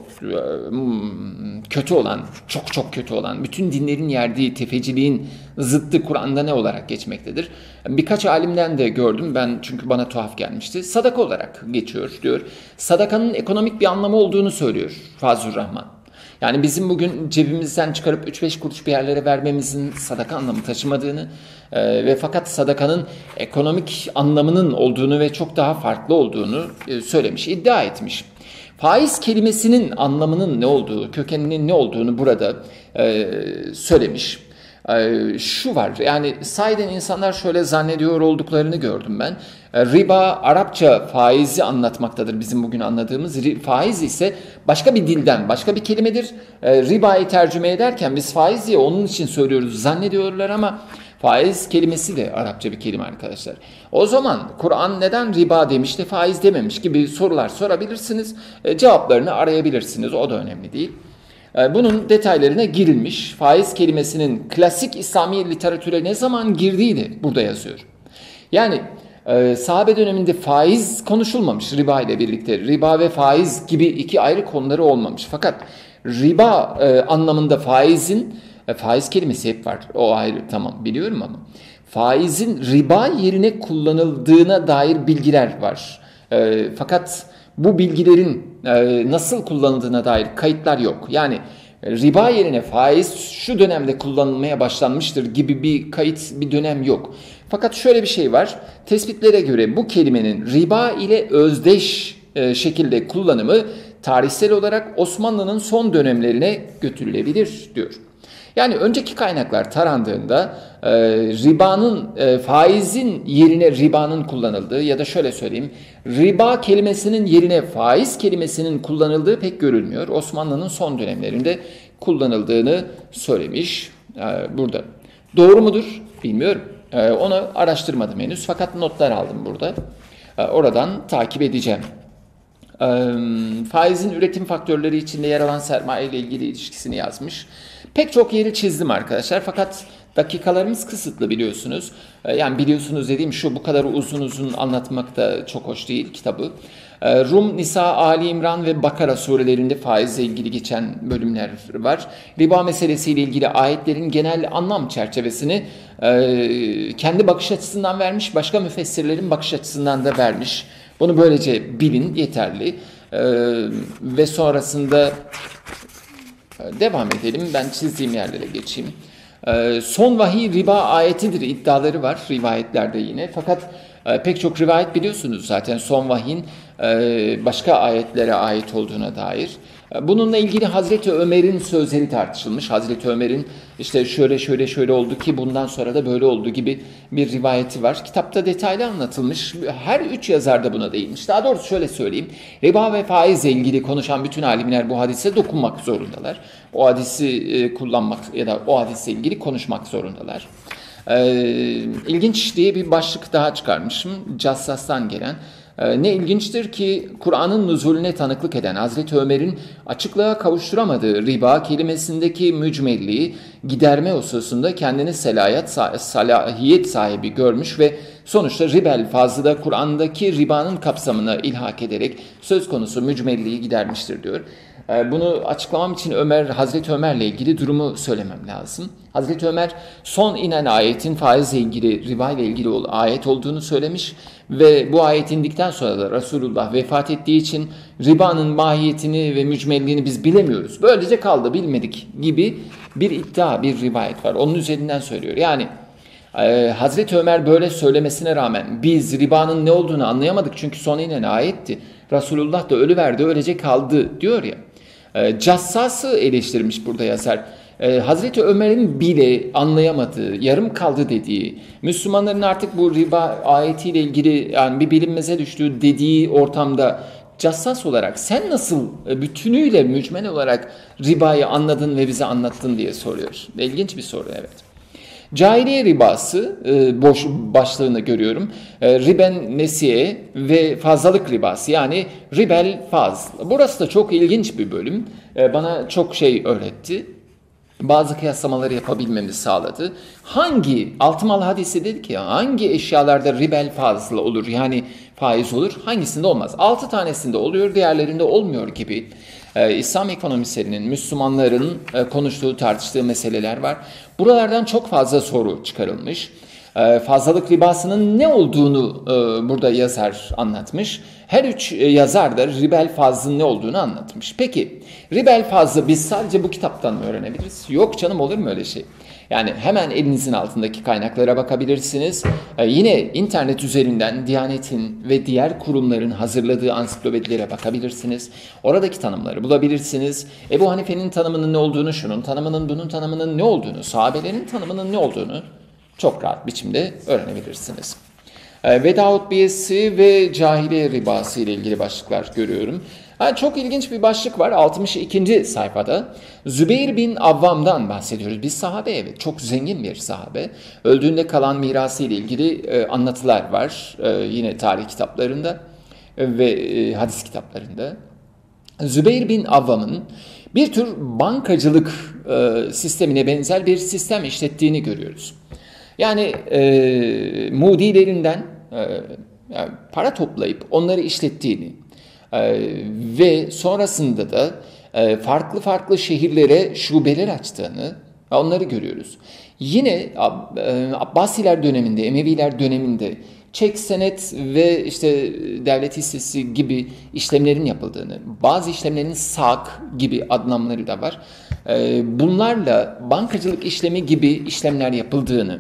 kötü olan, çok çok kötü olan, bütün dinlerin yerdiği tefeciliğin zıddı Kur'an'da ne olarak geçmektedir? Birkaç alimden de gördüm ben, çünkü bana tuhaf gelmişti. Sadaka olarak geçiyor diyor. Sadakanın ekonomik bir anlamı olduğunu söylüyor Fazlur Rahman. Yani bizim bugün cebimizden çıkarıp 3-5 kuruş bir yerlere vermemizin sadaka anlamı taşımadığını ve fakat sadakanın ekonomik anlamının olduğunu ve çok daha farklı olduğunu söylemiş, iddia etmiş. Faiz kelimesinin anlamının ne olduğu, kökeninin ne olduğunu burada söylemiş. Şu var, yani sahiden insanlar şöyle zannediyor olduklarını gördüm ben. Riba Arapça faizi anlatmaktadır, bizim bugün anladığımız. Faiz ise başka bir dilden, başka bir kelimedir. Ribayı tercüme ederken biz faiz diye onun için söylüyoruz zannediyorlar ama faiz kelimesi de Arapça bir kelime arkadaşlar. O zaman Kur'an neden riba demiş de faiz dememiş gibi sorular sorabilirsiniz. Cevaplarını arayabilirsiniz, o da önemli değil. Bunun detaylarına girilmiş. Faiz kelimesinin klasik İslami literatüre ne zaman girdiği de burada yazıyor. Yani sahabe döneminde faiz konuşulmamış riba ile birlikte. Riba ve faiz gibi iki ayrı konuları olmamış. Fakat riba anlamında faiz kelimesi hep var. O ayrı, tamam, biliyorum ama faizin riba yerine kullanıldığına dair bilgiler var. Fakat bu bilgilerin nasıl kullanıldığına dair kayıtlar yok. Yani riba yerine faiz şu dönemde kullanılmaya başlanmıştır gibi bir kayıt, bir dönem yok. Fakat şöyle bir şey var. Tespitlere göre bu kelimenin riba ile özdeş şekilde kullanımı tarihsel olarak Osmanlı'nın son dönemlerine götürülebilir diyor. Yani önceki kaynaklar tarandığında faizin yerine ribanın kullanıldığı ya da şöyle söyleyeyim, riba kelimesinin yerine faiz kelimesinin kullanıldığı pek görülmüyor. Osmanlı'nın son dönemlerinde kullanıldığını söylemiş burada. Doğru mudur? Bilmiyorum. Onu araştırmadım henüz, fakat notlar aldım burada. Oradan takip edeceğim. Faizin üretim faktörleri içinde yer alan sermaye ile ilgili ilişkisini yazmış. Pek çok yeri çizdim arkadaşlar, fakat dakikalarımız kısıtlı biliyorsunuz. Yani biliyorsunuz dediğim şu, bu kadar uzun uzun anlatmak da çok hoş değil kitabı. Rum, Nisa, Ali İmran ve Bakara surelerinde faizle ilgili geçen bölümler var. Riba meselesiyle ilgili ayetlerin genel anlam çerçevesini kendi bakış açısından vermiş, başka müfessirlerin bakış açısından da vermiş. Bunu böylece bilin yeterli. Ve sonrasında devam edelim. Ben çizdiğim yerlere geçeyim. Son vahiy riba ayetidir iddiaları var rivayetlerde yine. Fakat pek çok rivayet biliyorsunuz zaten son vahyin başka ayetlere ait olduğuna dair. Bununla ilgili Hazreti Ömer'in sözleri tartışılmış. Hazreti Ömer'in işte şöyle oldu ki bundan sonra da böyle oldu gibi bir rivayeti var. Kitapta detaylı anlatılmış. Her üç yazar da buna değinmiş. Daha doğrusu şöyle söyleyeyim. Riba ve faizle ilgili konuşan bütün alimler bu hadise dokunmak zorundalar. O hadisi kullanmak ya da o hadisle ilgili konuşmak zorundalar. İlginç diye bir başlık daha çıkarmışım. Cassas'tan gelen. Ne ilginçtir ki Kur'an'ın nüzulüne tanıklık eden Hazreti Ömer'in açıklığa kavuşturamadığı riba kelimesindeki mücmelliği giderme hususunda kendini salahiyet sahibi görmüş ve sonuçta ribel fazla Kur'an'daki ribanın kapsamına ilhak ederek söz konusu mücmelliği gidermiştir diyor. Bunu açıklamam için Hazreti Ömer'le ilgili durumu söylemem lazım. Hazreti Ömer son inen ayetin faizle ilgili, riba ile ilgili ayet olduğunu söylemiş ve bu ayet indikten sonra da Resulullah vefat ettiği için ribanın mahiyetini ve mücmelliğini biz bilemiyoruz. Böylece kaldı, bilmedik gibi bir iddia, bir rivayet var. Onun üzerinden söylüyor. Yani Hazreti Ömer böyle söylemesine rağmen biz ribanın ne olduğunu anlayamadık çünkü son inen ayetti. Resulullah da ölüverdi, öylece kaldı diyor ya. Cassas'ı eleştirmiş burada yazar. Hazreti Ömer'in bile anlayamadığı, yarım kaldı dediği, Müslümanların artık bu riba ayetiyle ilgili yani bir bilinmeze düştüğü dediği ortamda Cassas olarak sen nasıl bütünüyle mücmel olarak ribayı anladın ve bize anlattın diye soruyor. İlginç bir soru, evet. Cahiliye ribası boş başlığını görüyorum. Riben nesiye ve fazlalık ribası, yani ribel faz. Burası da çok ilginç bir bölüm. Bana çok şey öğretti. Bazı kıyaslamaları yapabilmemizi sağladı. Altımal hadisi dedi ki hangi eşyalarda ribel fazla olur, yani faiz olur, hangisinde olmaz? 6 tanesinde oluyor, diğerlerinde olmuyor gibi. İslam ekonomisinin, Müslümanların konuştuğu, tartıştığı meseleler var. Buralardan çok fazla soru çıkarılmış. Fazlalık ribasının ne olduğunu burada yazar anlatmış. Her üç yazar da ribel fazlın ne olduğunu anlatmış. Peki ribel fazlı biz sadece bu kitaptan mı öğrenebiliriz? Yok canım, olur mu öyle şey? Yani hemen elinizin altındaki kaynaklara bakabilirsiniz. Yine internet üzerinden Diyanet'in ve diğer kurumların hazırladığı ansiklopedilere bakabilirsiniz. Oradaki tanımları bulabilirsiniz. Ebu Hanife'nin tanımının ne olduğunu, şunun tanımının, bunun tanımının ne olduğunu, sahabelerin tanımının ne olduğunu çok rahat biçimde öğrenebilirsiniz. Vedaut biyesi ve cahiliye ribası ile ilgili başlıklar görüyorum. Çok ilginç bir başlık var 62. sayfada. Zübeyir bin Avvam'dan bahsediyoruz. Bir sahabe, evet, çok zengin bir sahabe. Öldüğünde kalan mirası ile ilgili anlatılar var. Yine tarih kitaplarında ve hadis kitaplarında. Zübeyir bin Avvam'ın bir tür bankacılık sistemine benzer bir sistem işlettiğini görüyoruz. Yani mudilerinden yani para toplayıp onları işlettiğini ve sonrasında da farklı farklı şehirlere şubeler açtığını, onları görüyoruz. Yine Abbasiler döneminde, Emeviler döneminde çek, senet ve işte devlet hissesi gibi işlemlerin yapıldığını, bazı işlemlerin sak gibi adlamları da var. Bunlarla bankacılık işlemi gibi işlemler yapıldığını,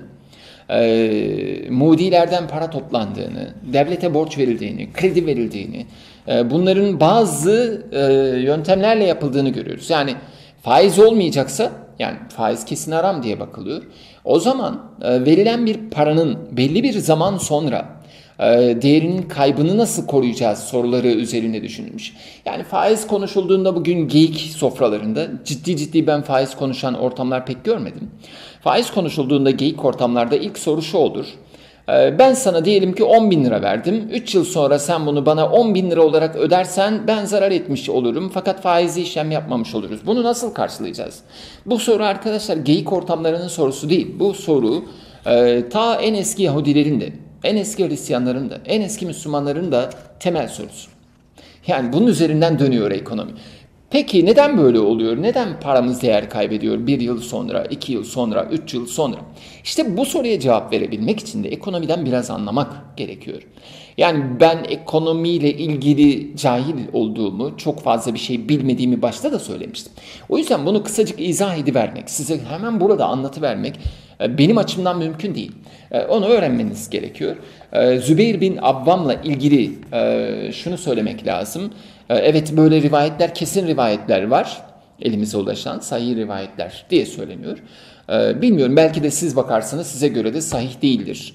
mudilerden para toplandığını, devlete borç verildiğini, kredi verildiğini, bunların bazı yöntemlerle yapıldığını görüyoruz. Yani faiz olmayacaksa, yani faiz kesin haram diye bakılıyor. O zaman verilen bir paranın belli bir zaman sonra değerinin kaybını nasıl koruyacağız soruları üzerine düşünülmüş. Yani faiz konuşulduğunda bugün geyik sofralarında ciddi ben faiz konuşan ortamlar pek görmedim. Faiz konuşulduğunda geyik ortamlarda ilk soru şu olur. Ben sana diyelim ki 10 bin lira verdim. 3 yıl sonra sen bunu bana 10 bin lira olarak ödersen ben zarar etmiş olurum. Fakat faizli işlem yapmamış oluruz. Bunu nasıl karşılayacağız? Bu soru arkadaşlar geyik ortamlarının sorusu değil. Bu soru ta en eski Yahudilerin de, en eski Hristiyanların da, en eski Müslümanların da temel sorusu. Yani bunun üzerinden dönüyor ekonomi. Peki neden böyle oluyor? Neden paramız değer kaybediyor 1 yıl sonra, 2 yıl sonra, 3 yıl sonra? İşte bu soruya cevap verebilmek için de ekonomiden biraz anlamak gerekiyor. Yani ben ekonomiyle ilgili cahil olduğumu, çok fazla bir şey bilmediğimi başta da söylemiştim. O yüzden bunu kısacık izah edivermek, size hemen burada anlatıvermek benim açımdan mümkün değil. Onu öğrenmeniz gerekiyor. Zübeyir bin Avvam'la ilgili şunu söylemek lazım. Evet, böyle rivayetler, kesin rivayetler var. Elimize ulaşan sahih rivayetler diye söyleniyor. Bilmiyorum, belki de siz bakarsınız size göre de sahih değildir.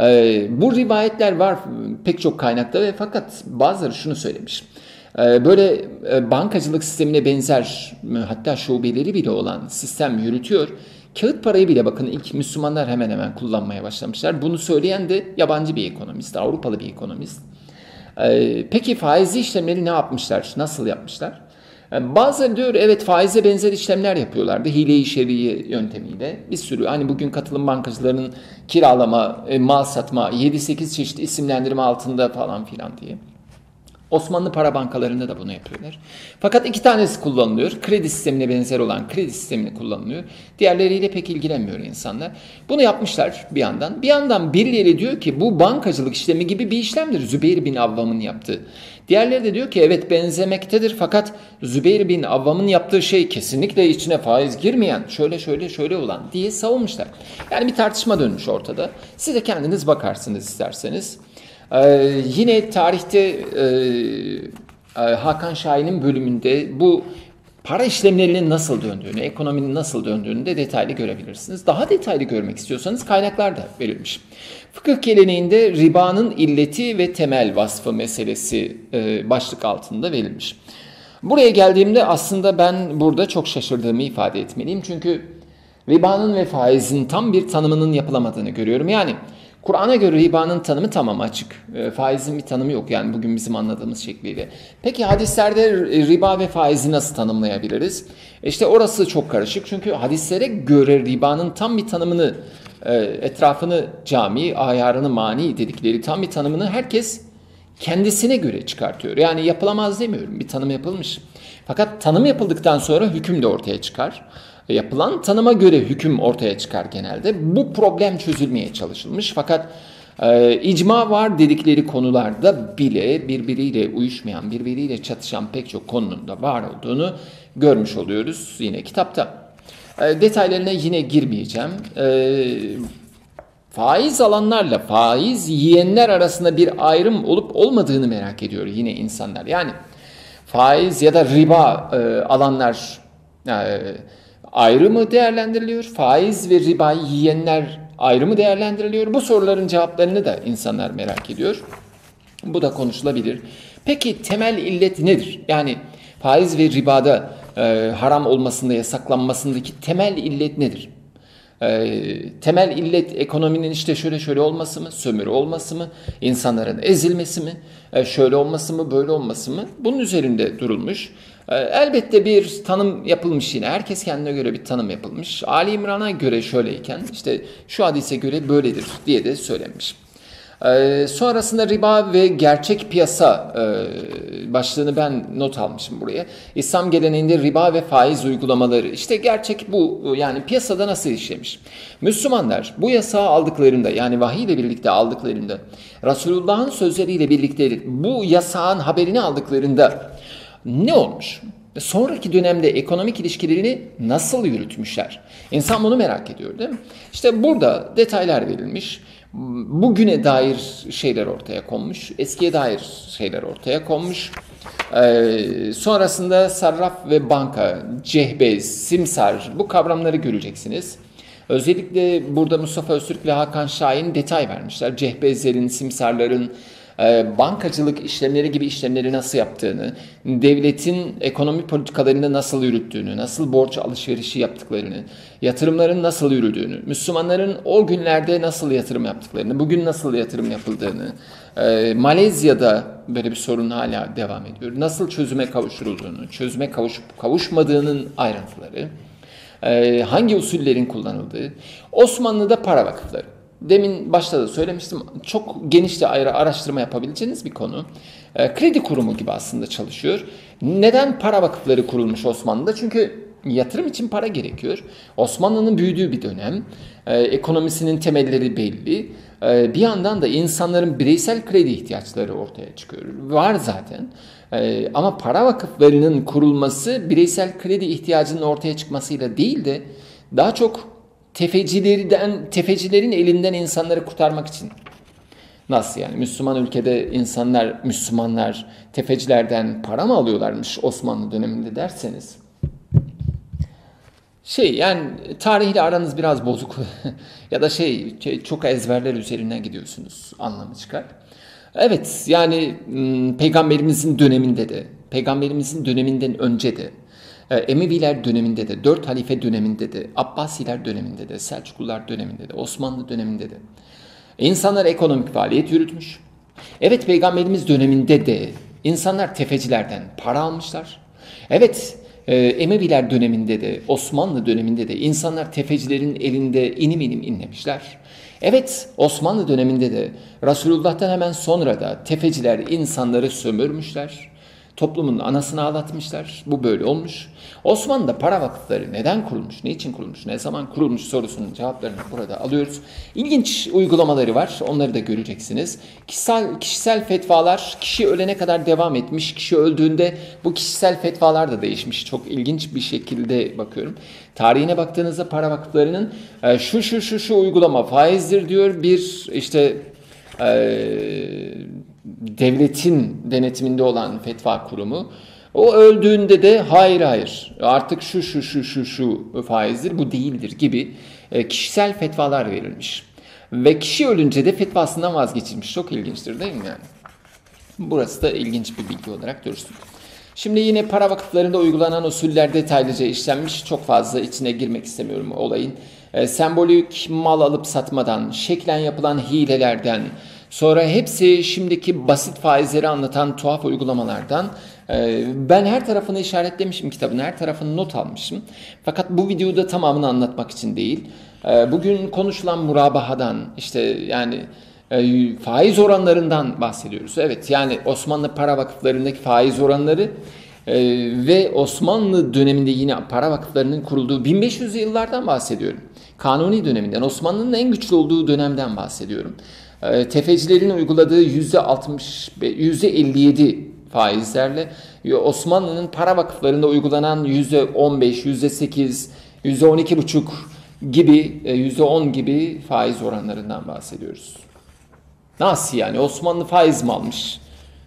Bu rivayetler var pek çok kaynakta ve fakat bazıları şunu söylemiş. Böyle bankacılık sistemine benzer, hatta şubeleri bile olan sistem yürütüyor. Kağıt parayı bile bakın ilk Müslümanlar hemen hemen kullanmaya başlamışlar. Bunu söyleyen de yabancı bir ekonomist, Avrupalı bir ekonomist. Peki faizli işlemleri ne yapmışlar? Nasıl yapmışlar? Bazıları diyor evet faize benzer işlemler yapıyorlardı. Hile-i şer'i yöntemiyle. Bir sürü hani bugün katılım bankacılarının kiralama, mal satma, 7-8 çeşit isimlendirme altında falan filan diye. Osmanlı para bankalarında da bunu yapıyorlar. Fakat 2 tanesi kullanılıyor. Kredi sistemine benzer olan kredi sistemini kullanılıyor. Diğerleriyle pek ilgilenmiyor insanlar. Bunu yapmışlar bir yandan. Bir yandan birileri diyor ki bu bankacılık işlemi gibi bir işlemdir Zübeyir bin Avvam'ın yaptığı. Diğerleri de diyor ki evet benzemektedir fakat Zübeyir bin Avvam'ın yaptığı şey kesinlikle içine faiz girmeyen şöyle olan diye savunmuşlar. Yani bir tartışma dönmüş ortada. Siz de kendiniz bakarsınız isterseniz. Yine tarihte Hakan Şahin'in bölümünde bu para işlemlerinin nasıl döndüğünü, ekonominin nasıl döndüğünü de detaylı görebilirsiniz. Daha detaylı görmek istiyorsanız kaynaklar da verilmiş. Fıkıh geleneğinde ribanın illeti ve temel vasfı meselesi başlık altında verilmiş. Buraya geldiğimde aslında ben burada çok şaşırdığımı ifade etmeliyim. Çünkü ribanın ve faizin tam bir tanımının yapılamadığını görüyorum. Yani Kur'an'a göre ribanın tanımı tamam açık. Faizin bir tanımı yok yani bugün bizim anladığımız şekliyle. Peki hadislerde riba ve faizi nasıl tanımlayabiliriz? İşte orası çok karışık. Çünkü hadislere göre ribanın tam bir tanımını, etrafını cami, ayarını mani dedikleri tam bir tanımını herkes kendisine göre çıkartıyor. Yani yapılamaz demiyorum. Bir tanım yapılmış. Fakat tanım yapıldıktan sonra hüküm de ortaya çıkar. Yapılan tanıma göre hüküm ortaya çıkar genelde. Bu problem çözülmeye çalışılmış. Fakat icma var dedikleri konularda bile birbiriyle uyuşmayan, birbiriyle çatışan pek çok konunun da var olduğunu görmüş oluyoruz yine kitapta. Detaylarına yine girmeyeceğim. Faiz alanlarla faiz yiyenler arasında bir ayrım olup olmadığını merak ediyor yine insanlar. Yani faiz ya da riba alanlar ayrı mı değerlendiriliyor? Faiz ve ribayı yiyenler ayrı mı değerlendiriliyor? Bu soruların cevaplarını da insanlar merak ediyor. Bu da konuşulabilir. Peki temel illet nedir? Yani faiz ve ribada haram olmasında, yasaklanmasındaki temel illet nedir? Temel illet ekonominin işte şöyle olması mı, sömürü olması mı, insanların ezilmesi mi, şöyle olması mı, böyle olması mı? Bunun üzerinde durulmuş. Elbette bir tanım yapılmış yine. Herkes kendine göre bir tanım yapılmış. Ali İmran'a göre şöyleyken işte şu hadise göre böyledir diye de söylenmiş. Sonrasında riba ve gerçek piyasa başlığını ben not almışım buraya. İslam geleneğinde riba ve faiz uygulamaları işte gerçek bu yani piyasada nasıl işlemiş. Müslümanlar bu yasağı aldıklarında yani vahiy ile birlikte aldıklarında Resulullah'ın sözleriyle birlikte bu yasağın haberini aldıklarında ne olmuş? Sonraki dönemde ekonomik ilişkilerini nasıl yürütmüşler? İnsan bunu merak ediyor değil mi? İşte burada detaylar verilmiş. Bugüne dair şeyler ortaya konmuş. Eskiye dair şeyler ortaya konmuş. Sonrasında sarraf ve banka, cehbez, simsar bu kavramları göreceksiniz. Özellikle burada Mustafa Öztürk ve Hakan Şahin detay vermişler. Cehbezlerin, simsarların, bankacılık işlemleri gibi işlemleri nasıl yaptığını, devletin ekonomi politikalarını nasıl yürüttüğünü, nasıl borç alışverişi yaptıklarını, yatırımların nasıl yürüdüğünü, Müslümanların o günlerde nasıl yatırım yaptıklarını, bugün nasıl yatırım yapıldığını, Malezya'da böyle bir sorun hala devam ediyor. Nasıl çözüme kavuşturulduğunu, çözüme kavuşmadığının ayrıntıları, hangi usullerin kullanıldığı, Osmanlı'da para vakıfları. Demin başta da söylemiştim. Çok geniş de ayrı araştırma yapabileceğiniz bir konu. Kredi kurumu gibi aslında çalışıyor. Neden para vakıfları kurulmuş Osmanlı'da? Çünkü yatırım için para gerekiyor. Osmanlı'nın büyüdüğü bir dönem. Ekonomisinin temelleri belli. Bir yandan da insanların bireysel kredi ihtiyaçları ortaya çıkıyor. Var zaten. Ama para vakıflarının kurulması bireysel kredi ihtiyacının ortaya çıkmasıyla değil de daha çok tefecilerin elinden insanları kurtarmak için. Nasıl yani? Müslüman ülkede Müslümanlar tefecilerden para mı alıyorlarmış Osmanlı döneminde derseniz? Yani tarihle aranız biraz bozuk ya da çok ezberler üzerinden gidiyorsunuz anlamı çıkar. Evet yani peygamberimizin döneminde de, peygamberimizin döneminden önce de, Emeviler döneminde de, 4 halife döneminde de, Abbasiler döneminde de, Selçuklular döneminde de, Osmanlı döneminde de insanlar ekonomik faaliyet yürütmüş. Evet peygamberimiz döneminde de insanlar tefecilerden para almışlar. Evet Emeviler döneminde de, Osmanlı döneminde de insanlar tefecilerin elinde inim inim inlemişler. Evet Osmanlı döneminde de Resulullah'tan hemen sonra da tefeciler insanları sömürmüşler. Toplumun anasını ağlatmışlar. Bu böyle olmuş. Osmanlı'da para vakıfları neden kurulmuş, ne için kurulmuş, ne zaman kurulmuş sorusunun cevaplarını burada alıyoruz. İlginç uygulamaları var. Onları da göreceksiniz. Kişisel fetvalar kişi ölene kadar devam etmiş. Kişi öldüğünde bu kişisel fetvalar da değişmiş. Çok ilginç bir şekilde bakıyorum. Tarihine baktığınızda para vakıflarının şu uygulama faizdir diyor. Bir devletin denetiminde olan fetva kurumu. O öldüğünde de hayır artık şu faizdir bu değildir gibi kişisel fetvalar verilmiş. Ve kişi ölünce de fetvasından vazgeçilmiş. Çok ilginçtir değil mi yani? Burası da ilginç bir bilgi olarak dursun. Şimdi yine para vakıflarında uygulanan usuller detaylıca işlenmiş. Çok fazla içine girmek istemiyorum olayın. Sembolik mal alıp satmadan, şeklen yapılan hilelerden, sonra hepsi şimdiki basit faizleri anlatan tuhaf uygulamalardan. Ben her tarafını işaretlemişim kitabın, her tarafını not almışım. Fakat bu videoda tamamını anlatmak için değil. Bugün konuşulan murabahadan, işte yani faiz oranlarından bahsediyoruz. Evet, yani Osmanlı para vakıflarındaki faiz oranları ve Osmanlı döneminde yine para vakıflarının kurulduğu 1500'lü yıllardan bahsediyorum. Kanuni döneminden, Osmanlı'nın en güçlü olduğu dönemden bahsediyorum. Tefecilerin uyguladığı %60, %57 faizlerle Osmanlı'nın para vakıflarında uygulanan %15, %8, %12,5 gibi, %10 gibi faiz oranlarından bahsediyoruz. Nasıl yani? Osmanlı faiz mi almış?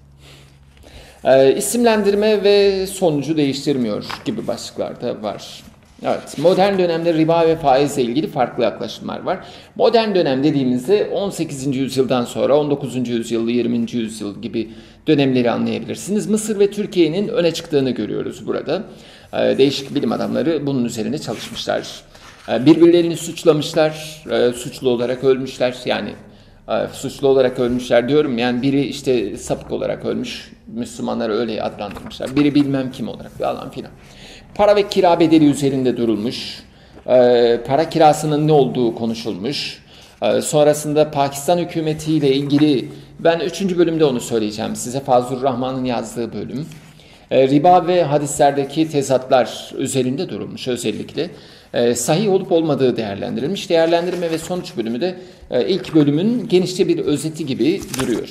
İsimlendirme ve sonucu değiştirmiyor gibi başlıklarda var. Evet, modern dönemde riba ve faizle ilgili farklı yaklaşımlar var. Modern dönem dediğimizde 18. yüzyıldan sonra 19. yüzyıl, 20. yüzyıl gibi dönemleri anlayabilirsiniz. Mısır ve Türkiye'nin öne çıktığını görüyoruz burada. Değişik bilim adamları bunun üzerine çalışmışlar. Birbirlerini suçlamışlar, suçlu olarak ölmüşler. Yani suçlu olarak ölmüşler diyorum. Yani biri işte sapık olarak ölmüş, Müslümanlar öyle adlandırmışlar. Biri bilmem kim olarak falan filan. Para ve kira bedeli üzerinde durulmuş. Para kirasının ne olduğu konuşulmuş. Sonrasında Pakistan hükümetiyle ilgili, ben 3. bölümde onu söyleyeceğim size, Fazlur Rahman'ın yazdığı bölüm. Riba ve hadislerdeki tezatlar üzerinde durulmuş özellikle. Sahih olup olmadığı değerlendirilmiş. Değerlendirme ve sonuç bölümü de ilk bölümün genişçe bir özeti gibi duruyor.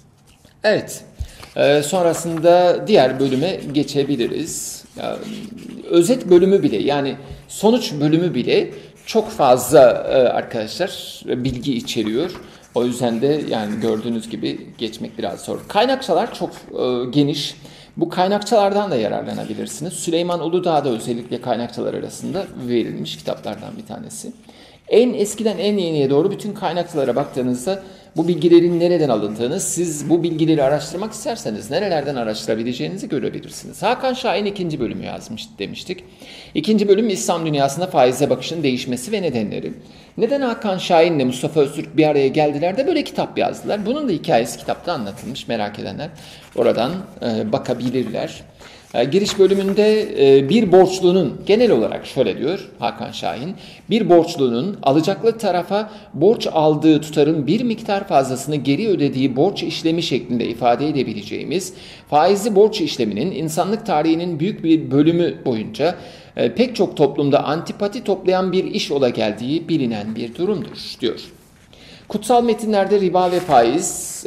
Evet. Sonrasında diğer bölüme geçebiliriz. Özet bölümü bile, yani sonuç bölümü bile çok fazla arkadaşlar bilgi içeriyor. O yüzden de yani gördüğünüz gibi geçmek biraz zor. Kaynakçalar çok geniş. Bu kaynakçalardan da yararlanabilirsiniz. Süleyman Uludağ'da özellikle kaynakçalar arasında verilmiş kitaplardan bir tanesi. En eskiden en yeniye doğru bütün kaynakçalara baktığınızda bu bilgilerin nereden alındığını, siz bu bilgileri araştırmak isterseniz nerelerden araştırabileceğinizi görebilirsiniz. Hakan Şahin 2. bölümü yazmış demiştik. 2. bölüm İslam dünyasında faize bakışın değişmesi ve nedenleri. Neden Hakan Şahin ile Mustafa Öztürk bir araya geldiler de böyle kitap yazdılar? Bunun da hikayesi kitapta anlatılmış, merak edenler oradan bakabilirler. Giriş bölümünde bir borçlunun, genel olarak şöyle diyor Hakan Şahin, bir borçlunun alacaklı tarafa borç aldığı tutarın bir miktar fazlasını geri ödediği borç işlemi şeklinde ifade edebileceğimiz faizli borç işleminin insanlık tarihinin büyük bir bölümü boyunca pek çok toplumda antipati toplayan bir iş ola geldiği bilinen bir durumdur diyor. Kutsal metinlerde riba ve faiz,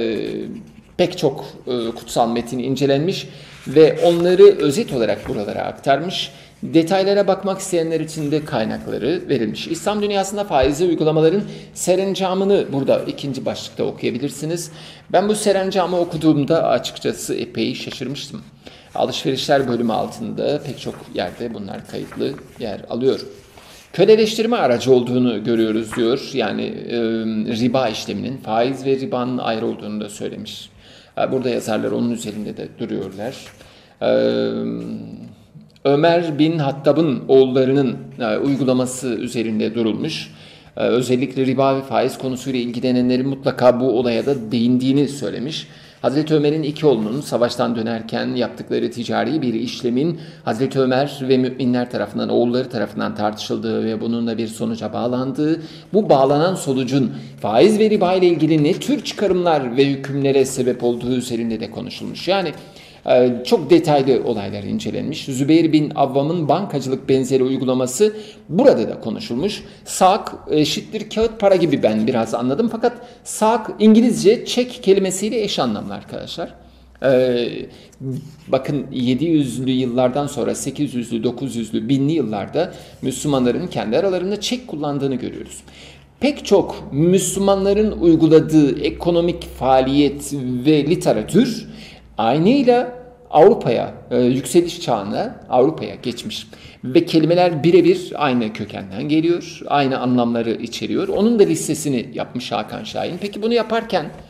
pek çok kutsal metin incelenmiş ve onları özet olarak buralara aktarmış. Detaylara bakmak isteyenler için de kaynakları verilmiş. İslam dünyasında faizli uygulamaların serencamını burada 2. başlıkta okuyabilirsiniz. Ben bu serencamı okuduğumda açıkçası epey şaşırmıştım. Alışverişler bölümü altında pek çok yerde bunlar kayıtlı yer alıyor. Köleleştirme aracı olduğunu görüyoruz diyor. Yani riba işleminin, faiz ve ribanın ayrı olduğunu da söylemiş. Burada yazarlar onun üzerinde de duruyorlar. Ömer bin Hattab'ın oğullarının uygulaması üzerinde durulmuş. Özellikle riba ve faiz konusuyla ilgilenenlerin mutlaka bu olaya da değindiğini söylemiş. Hazreti Ömer'in 2 oğlunun savaştan dönerken yaptıkları ticari bir işlemin Hazreti Ömer ve müminler tarafından, oğulları tarafından tartışıldığı ve bununla bir sonuca bağlandığı, bu bağlanan sonucun faiz ve riba ile ilgili ne tür çıkarımlar ve hükümlere sebep olduğu üzerinde de konuşulmuş. Yani çok detaylı olaylar incelenmiş. Zübeyir bin Avvam'ın bankacılık benzeri uygulaması burada da konuşulmuş. Sak eşittir kağıt para gibi ben biraz anladım. Fakat sak İngilizce çek kelimesiyle eş anlamlı arkadaşlar. Bakın 700'lü yıllardan sonra 800'lü, 900'lü, 1000'li yıllarda Müslümanların kendi aralarında çek kullandığını görüyoruz. Pek çok Müslümanların uyguladığı ekonomik faaliyet ve literatür aynıyla Avrupa'ya, yükseliş çağına Avrupa'ya geçmiş. Ve kelimeler birebir aynı kökenden geliyor, aynı anlamları içeriyor. Onun da listesini yapmış Hakan Şahin. Peki bunu yaparken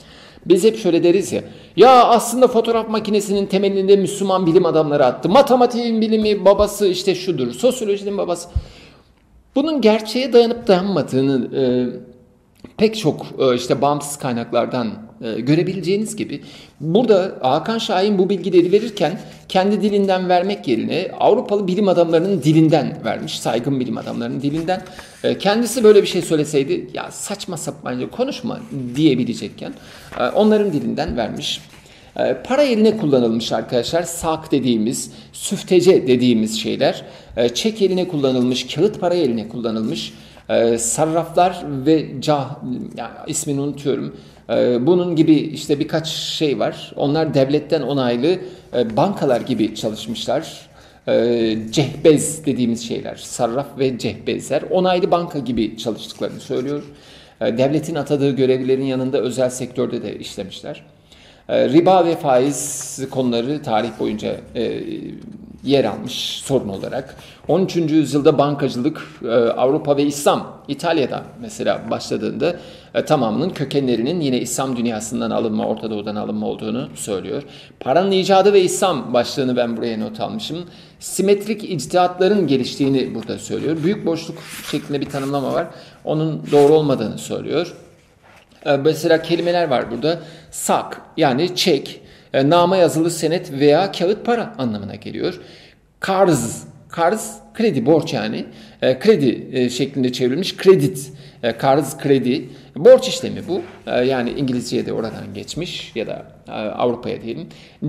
Biz hep şöyle deriz ya. Ya aslında fotoğraf makinesinin temelinde Müslüman bilim adamları attı. Matematiğin bilimi babası işte şudur. Sosyolojinin babası. Bunun gerçeğe dayanıp dayanmadığını pek çok işte bağımsız kaynaklardan görebileceğiniz gibi burada Hakan Şahin bu bilgileri verirken kendi dilinden vermek yerine Avrupalı bilim adamlarının dilinden vermiş, saygın bilim adamlarının dilinden. Kendisi böyle bir şey söyleseydi ya saçma sapan konuşma diyebilecekken onların dilinden vermiş. Para eline kullanılmış arkadaşlar. Sak dediğimiz, süftece dediğimiz şeyler. Çek eline kullanılmış, kağıt para eline kullanılmış. Sarraflar ve yani ismini unutuyorum. Bunun gibi işte birkaç şey var. Onlar devletten onaylı bankalar gibi çalışmışlar. Cehbez dediğimiz şeyler, sarraf ve cehbezler onaylı banka gibi çalıştıklarını söylüyor. Devletin atadığı görevlilerin yanında özel sektörde de işlemişler. Riba ve faiz konuları tarih boyunca yer almış sorun olarak. 13. yüzyılda bankacılık Avrupa ve İslam, İtalya'da mesela başladığında tamamının kökenlerinin yine İslam dünyasından alınma, Orta Doğu'dan alınma olduğunu söylüyor. Paranın icadı ve İslam başlığını ben buraya not almışım. Simetrik ictihatların geliştiğini burada söylüyor. Büyük boşluk şeklinde bir tanımlama var. Onun doğru olmadığını söylüyor. Mesela kelimeler var burada. Sak yani çek, nama yazılı senet veya kağıt para anlamına geliyor. Karz, kredi, borç yani. Kredi şeklinde çevrilmiş kredit. Karz, kredi. Borç işlemi bu. Yani İngilizceye de oradan geçmiş ya da Avrupa'ya diyelim.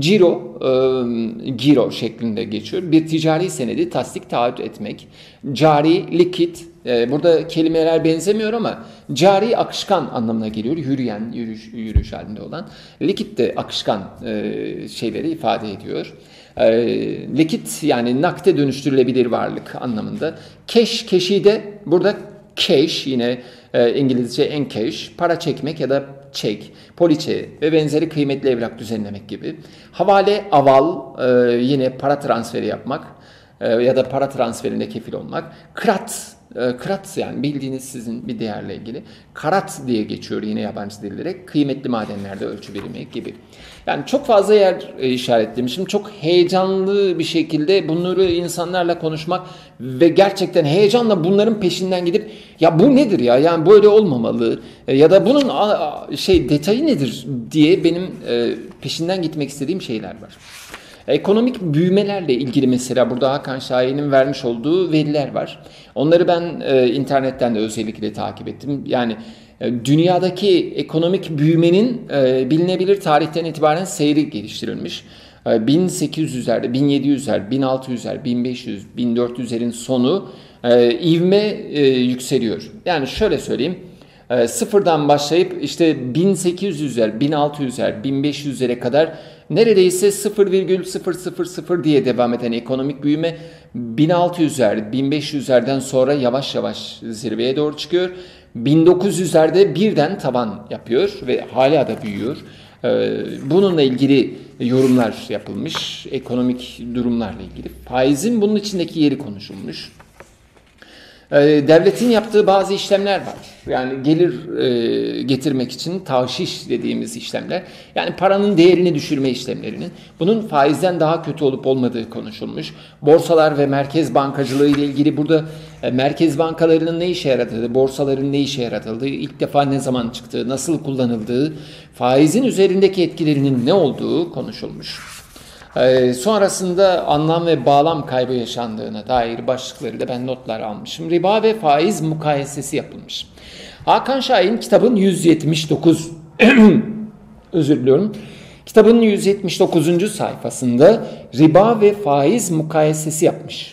Giro şeklinde geçiyor. Bir ticari senedi tasdik taahhüt etmek. Cari, likit. Burada kelimeler benzemiyor ama cari akışkan anlamına geliyor. Yürüyen, yürüyüş halinde olan. Likit de akışkan şeyleri ifade ediyor. Likit yani nakde dönüştürülebilir varlık anlamında. Keşi de burada cash yine İngilizce encash, para çekmek ya da çek, poliçe ve benzeri kıymetli evrak düzenlemek gibi. Havale, aval yine para transferi yapmak ya da para transferinde kefil olmak. Krat yani bildiğiniz sizin bir değerle ilgili. Karat diye geçiyor yine yabancı dillere. Kıymetli madenlerde ölçü birimi gibi. Yani çok fazla yer işaretlemişim. Çok heyecanlı bir şekilde bunları insanlarla konuşmak ve gerçekten heyecanla bunların peşinden gidip ya bu nedir ya? Yani böyle olmamalı ya da bunun detayı nedir diye benim peşinden gitmek istediğim şeyler var. Ekonomik büyümelerle ilgili mesela burada Hakan Şahin'in vermiş olduğu veriler var. Onları ben internetten de özellikle takip ettim. Yani dünyadaki ekonomik büyümenin bilinebilir tarihten itibaren seyri geliştirilmiş. 1800'lerde, 1700'ler, 1600'ler, 1500, 1400'lerin sonu ivme yükseliyor. Yani şöyle söyleyeyim. Sıfırdan başlayıp işte 1800'ler, 1600'ler, 1500'lere kadar neredeyse 0,000 diye devam eden ekonomik büyüme 1600'ler, 1500'lerden sonra yavaş yavaş zirveye doğru çıkıyor. 1900'lerde birden tavan yapıyor ve hala da büyüyor. Bununla ilgili yorumlar yapılmış, ekonomik durumlarla ilgili. Faizin bunun içindeki yeri konuşulmuş. Devletin yaptığı bazı işlemler var. Yani gelir getirmek için tahşiş dediğimiz işlemler. Yani paranın değerini düşürme işlemlerinin. Bunun faizden daha kötü olup olmadığı konuşulmuş. Borsalar ve merkez bankacılığı ile ilgili burada merkez bankalarının ne işe yaradığı, borsaların ne işe yaradığı, ilk defa ne zaman çıktığı, nasıl kullanıldığı, faizin üzerindeki etkilerinin ne olduğu konuşulmuş. Sonrasında anlam ve bağlam kaybı yaşandığına dair başlıkları da ben notlar almışım. Riba ve faiz mukayesesi yapılmış. Hakan Şahin kitabın 179 özür diliyorum. Kitabın 179. sayfasında riba ve faiz mukayesesi yapmış.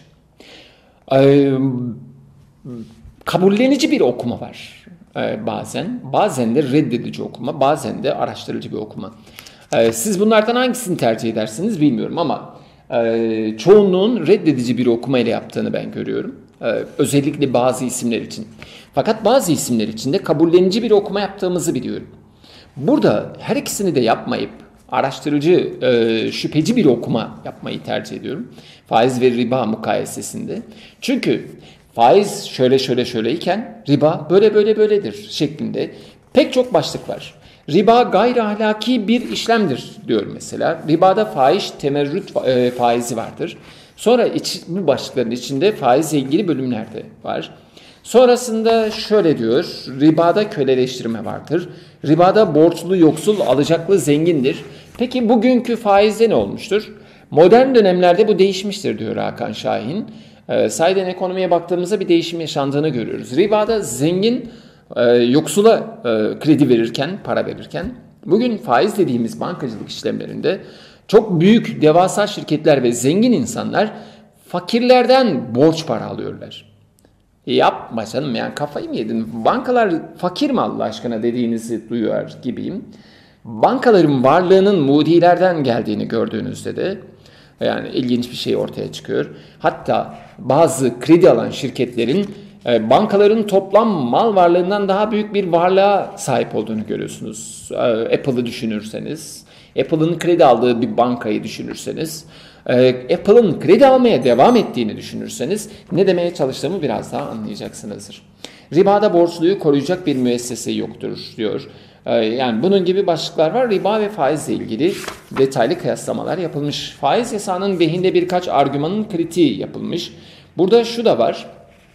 Kabullenici bir okuma var bazen de reddedici okuma, bazen de araştırıcı bir okuma. Siz bunlardan hangisini tercih edersiniz bilmiyorum ama çoğunluğun reddedici bir okuma ile yaptığını ben görüyorum. Özellikle bazı isimler için. Fakat bazı isimler için de kabullenici bir okuma yaptığımızı biliyorum. Burada her ikisini de yapmayıp araştırıcı, şüpheci bir okuma yapmayı tercih ediyorum. Faiz ve riba mukayesesinde. Çünkü faiz şöyle iken riba böyledir şeklinde pek çok başlık var. Riba gayri ahlaki bir işlemdir diyor mesela. Ribada faiz, temerrüt faizi vardır. Sonra bu başlıkların içinde faizle ilgili bölümler de var. Sonrasında şöyle diyor, ribada köleleştirme vardır. Ribada borçlu yoksul, alacaklı zengindir. Peki bugünkü faizde ne olmuştur? Modern dönemlerde bu değişmiştir diyor Hakan Şahin. Sahiden ekonomiye baktığımızda bir değişim yaşandığını görüyoruz. Ribada zengin yoksula kredi verirken, para verirken, bugün faiz dediğimiz bankacılık işlemlerinde çok büyük, devasa şirketler ve zengin insanlar fakirlerden borç para alıyorlar. Yapma canım, yani kafayı mı yedin? Bankalar fakir mi Allah aşkına dediğinizi duyuyor gibiyim. Bankaların varlığının mudilerden geldiğini gördüğünüzde de yani ilginç bir şey ortaya çıkıyor. Hatta bazı kredi alan şirketlerin bankaların toplam mal varlığından daha büyük bir varlığa sahip olduğunu görüyorsunuz. Apple'ı düşünürseniz, Apple'ın kredi aldığı bir bankayı düşünürseniz, Apple'ın kredi almaya devam ettiğini düşünürseniz ne demeye çalıştığımı biraz daha anlayacaksınızdır. Ribada borçluyu koruyacak bir müessese yoktur diyor. Yani bunun gibi başlıklar var. Riba ve faizle ilgili detaylı kıyaslamalar yapılmış. Faiz yasağının lehinde birkaç argümanın kritiği yapılmış. Burada şu da var.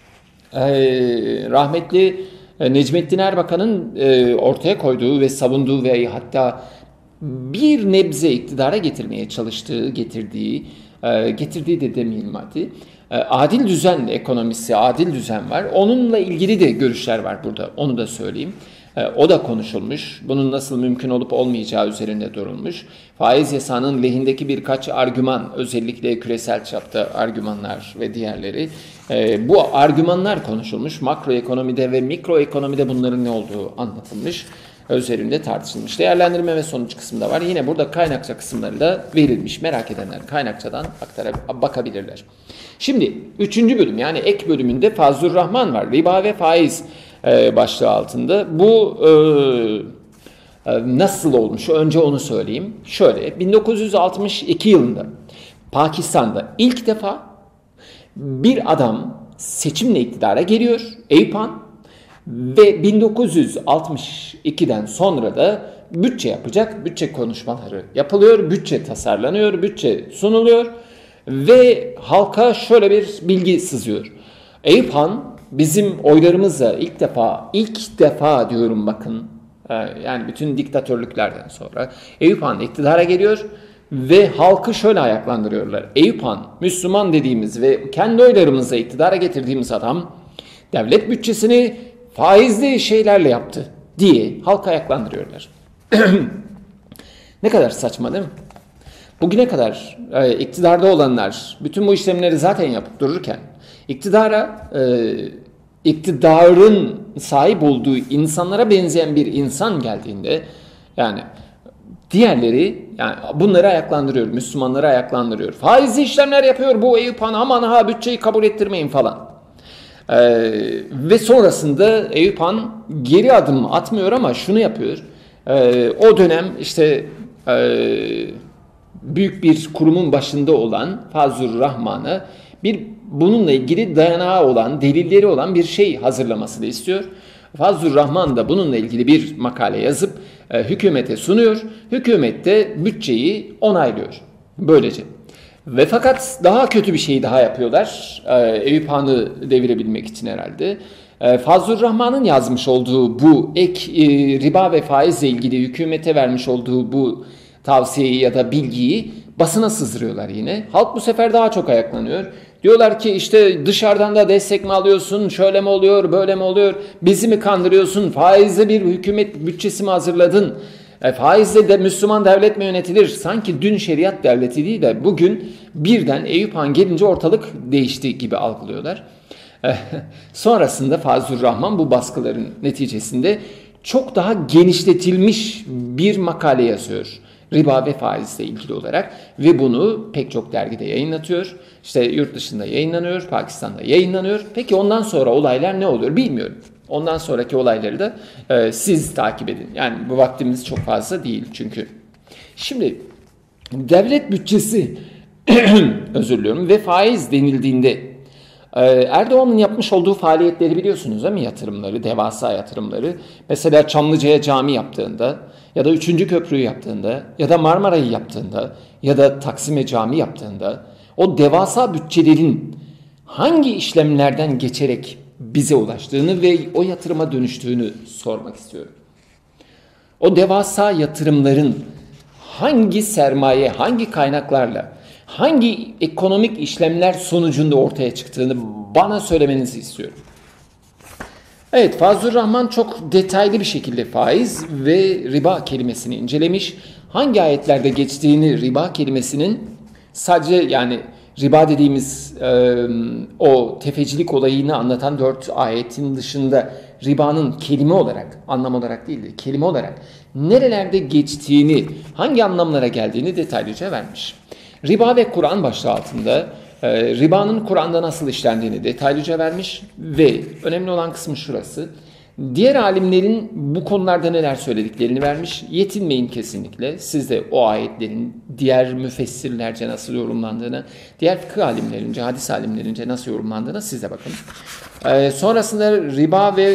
Rahmetli Necmettin Erbakan'ın ortaya koyduğu ve savunduğu ve hatta bir nebze iktidara getirmeye çalıştığı, getirdiği de demeyelim hadi. Adil düzen ekonomisi, adil düzen var. Onunla ilgili de görüşler var burada. Onu da söyleyeyim. O da konuşulmuş. Bunun nasıl mümkün olup olmayacağı üzerinde durulmuş. Faiz yasağının lehindeki birkaç argüman, özellikle küresel çapta argümanlar ve diğerleri. Bu argümanlar konuşulmuş. Makroekonomide ve mikroekonomide bunların ne olduğu anlatılmış. Üzerinde tartışılmış. Değerlendirme ve sonuç kısmında var. Yine burada kaynakça kısımları da verilmiş. Merak edenler kaynakçadan bakabilirler. Şimdi 3. bölüm, yani ek bölümünde Fazlur Rahman var. Riba ve faiz başlığı altında. Bu nasıl olmuş? Önce onu söyleyeyim. Şöyle, 1962 yılında Pakistan'da ilk defa bir adam seçimle iktidara geliyor. Eyüp Han. Ve 1962'den sonra da bütçe yapacak, bütçe konuşmaları yapılıyor, bütçe tasarlanıyor, bütçe sunuluyor ve halka şöyle bir bilgi sızıyor. Eyüp Han bizim oylarımızla ilk defa diyorum bakın, yani bütün diktatörlüklerden sonra Eyüp Han iktidara geliyor ve halkı şöyle ayaklandırıyorlar. Eyüp Han, Müslüman dediğimiz ve kendi oylarımızla iktidara getirdiğimiz adam devlet bütçesini faizli şeylerle yaptı diye halka ayaklandırıyorlar. Ne kadar saçma değil mi? Bugüne kadar iktidarda olanlar bütün bu işlemleri zaten yapıp dururken iktidarın sahip olduğu insanlara benzeyen bir insan geldiğinde yani diğerleri yani bunları ayaklandırıyor, Müslümanları ayaklandırıyor. Faizli işlemler yapıyor bu Eyüp Han, aman ha bütçeyi kabul ettirmeyin falan. Ve sonrasında Eyüp Han geri adım atmıyor ama şunu yapıyor. O dönem işte büyük bir kurumun başında olan Fazlur Rahman'a bununla ilgili dayanağı olan, delilleri olan bir şey hazırlamasını istiyor. Fazlur Rahman da bununla ilgili bir makale yazıp hükümete sunuyor. Hükümet de bütçeyi onaylıyor. Böylece. Ve fakat daha kötü bir şey daha yapıyorlar. Eyüp Han'ı devirebilmek için herhalde. Fazlur Rahman'ın yazmış olduğu bu ek riba ve faizle ilgili hükümete vermiş olduğu bu tavsiyeyi ya da bilgiyi basına sızdırıyorlar yine. Halk bu sefer daha çok ayaklanıyor. Diyorlar ki işte dışarıdan da destek mi alıyorsun, şöyle mi oluyor, böyle mi oluyor, bizi mi kandırıyorsun, faizle bir hükümet bütçesi mi hazırladın? Faizle de Müslüman devlet mi yönetilir? Sanki dün şeriat devleti değil de bugün birden Eyüp Han gelince ortalık değişti gibi algılıyorlar. Sonrasında Fazlur Rahman bu baskıların neticesinde çok daha genişletilmiş bir makale yazıyor. Riba ve faizle ilgili olarak ve bunu pek çok dergide yayınlatıyor. İşte yurt dışında yayınlanıyor, Pakistan'da yayınlanıyor. Peki ondan sonra olaylar ne oluyor bilmiyorum. Ondan sonraki olayları da siz takip edin. Yani bu vaktimiz çok fazla değil çünkü. Şimdi devlet bütçesi özür diliyorum ve faiz denildiğinde Erdoğan'ın yapmış olduğu faaliyetleri biliyorsunuz değil mi? Yatırımları, devasa yatırımları. Mesela Çamlıca'ya cami yaptığında ya da 3. köprüyü yaptığında ya da Marmara'yı yaptığında ya da Taksim'e cami yaptığında o devasa bütçelerin hangi işlemlerden geçerek bize ulaştığını ve o yatırıma dönüştüğünü sormak istiyorum. O devasa yatırımların hangi sermaye, hangi kaynaklarla, hangi ekonomik işlemler sonucunda ortaya çıktığını bana söylemenizi istiyorum. Evet, Fazlur Rahman çok detaylı bir şekilde faiz ve riba kelimesini incelemiş. Hangi ayetlerde geçtiğini riba kelimesinin sadece yani riba dediğimiz o tefecilik olayını anlatan 4 ayetin dışında ribanın kelime olarak, anlam olarak değil de kelime olarak nerelerde geçtiğini, hangi anlamlara geldiğini detaylıca vermiş. Riba ve Kur'an başlığı altında ribanın Kur'an'da nasıl işlendiğini detaylıca vermiş ve önemli olan kısmı şurası. Diğer alimlerin bu konularda neler söylediklerini vermiş. Yetinmeyin kesinlikle. Siz de o ayetlerin diğer müfessirlerce nasıl yorumlandığını, diğer fıkıh alimlerince, hadis alimlerince nasıl yorumlandığını siz de bakın. Sonrasında riba ve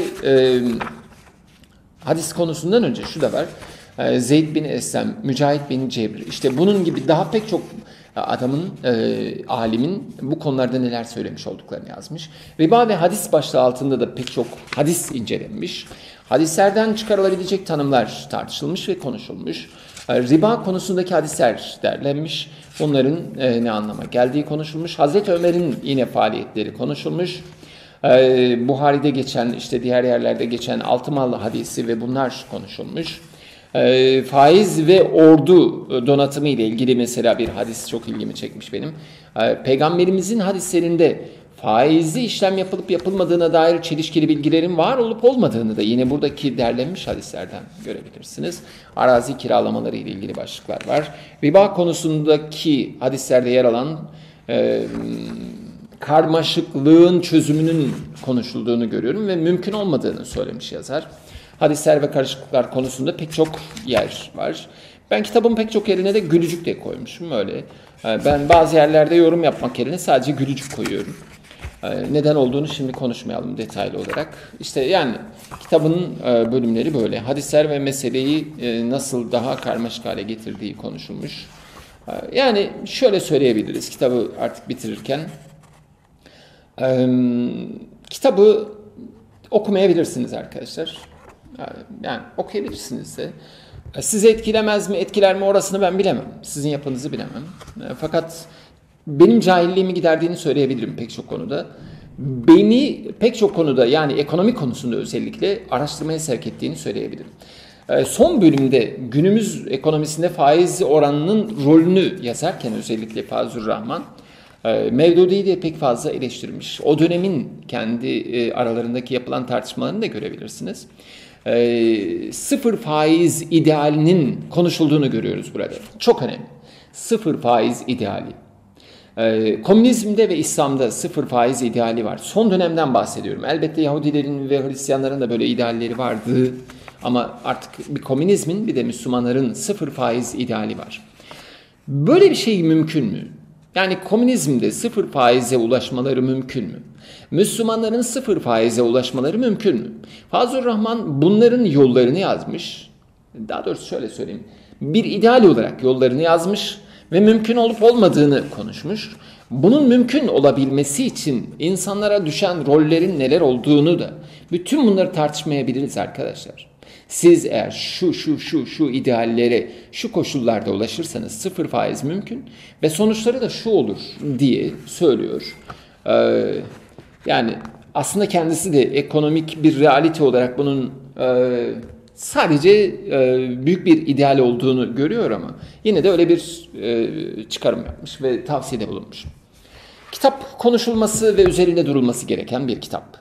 hadis konusundan önce şu da var. Zeyd bin Eslem, Mücahit bin Cebr, işte bunun gibi daha pek çok adamın, alimin bu konularda neler söylemiş olduklarını yazmış. Riba ve hadis başlığı altında da pek çok hadis incelenmiş. Hadislerden çıkarılabilecek tanımlar tartışılmış ve konuşulmuş. Riba konusundaki hadisler derlenmiş. Onların ne anlama geldiği konuşulmuş. Hazreti Ömer'in yine faaliyetleri konuşulmuş. Buhari'de geçen, işte diğer yerlerde geçen altı mallı hadisi ve bunlar konuşulmuş. Faiz ve ordu donatımı ile ilgili mesela bir hadis çok ilgimi çekmiş benim. Peygamberimizin hadislerinde faizli işlem yapılıp yapılmadığına dair çelişkili bilgilerin var olup olmadığını da yine buradaki derlenmiş hadislerden görebilirsiniz. Arazi kiralamaları ile ilgili başlıklar var. Riba konusundaki hadislerde yer alan karmaşıklığın çözümünün konuşulduğunu görüyorum ve mümkün olmadığını söylemiş yazar. Hadisler ve karışıklıklar konusunda pek çok yer var. Ben kitabın pek çok yerine de gülücük de koymuşum öyle. Ben bazı yerlerde yorum yapmak yerine sadece gülücük koyuyorum. Neden olduğunu şimdi konuşmayalım detaylı olarak. İşte yani kitabın bölümleri böyle. Hadisler ve meseleyi nasıl daha karmaşık hale getirdiği konuşulmuş. Yani şöyle söyleyebiliriz kitabı artık bitirirken. Kitabı okumayabilirsiniz arkadaşlar. Yani okuyabilirsiniz de. Sizi etkilemez mi, etkiler mi orasını ben bilemem. Sizin yapınızı bilemem. Fakat benim cahilliğimi giderdiğini söyleyebilirim pek çok konuda. Beni pek çok konuda yani ekonomi konusunda özellikle araştırmaya sevk ettiğini söyleyebilirim. Son bölümde günümüz ekonomisinde faiz oranının rolünü yazarken özellikle Fazlur Rahman Mevdudi'yi de pek fazla eleştirmiş. O dönemin kendi aralarındaki yapılan tartışmalarını da görebilirsiniz. Sıfır faiz idealinin konuşulduğunu görüyoruz burada. Çok önemli. Sıfır faiz ideali. Komünizmde ve İslam'da sıfır faiz ideali var. Son dönemden bahsediyorum. Elbette Yahudilerin ve Hristiyanların da böyle idealleri vardı. Ama artık bir komünizmin bir de Müslümanların sıfır faiz ideali var. Böyle bir şey mümkün mü? Yani komünizmde sıfır faize ulaşmaları mümkün mü? Müslümanların sıfır faize ulaşmaları mümkün mü? Fazlur Rahman bunların yollarını yazmış. Daha doğrusu şöyle söyleyeyim. Bir ideal olarak yollarını yazmış ve mümkün olup olmadığını konuşmuş. Bunun mümkün olabilmesi için insanlara düşen rollerin neler olduğunu da bütün bunları tartışmayabiliriz arkadaşlar. Siz eğer şu ideallere, şu koşullarda ulaşırsanız sıfır faiz mümkün ve sonuçları da şu olur diye söylüyor. Yani aslında kendisi de ekonomik bir realite olarak bunun sadece büyük bir ideal olduğunu görüyor ama yine de öyle bir çıkarım yapmış ve tavsiyede bulunmuş. Kitap konuşulması ve üzerinde durulması gereken bir kitap.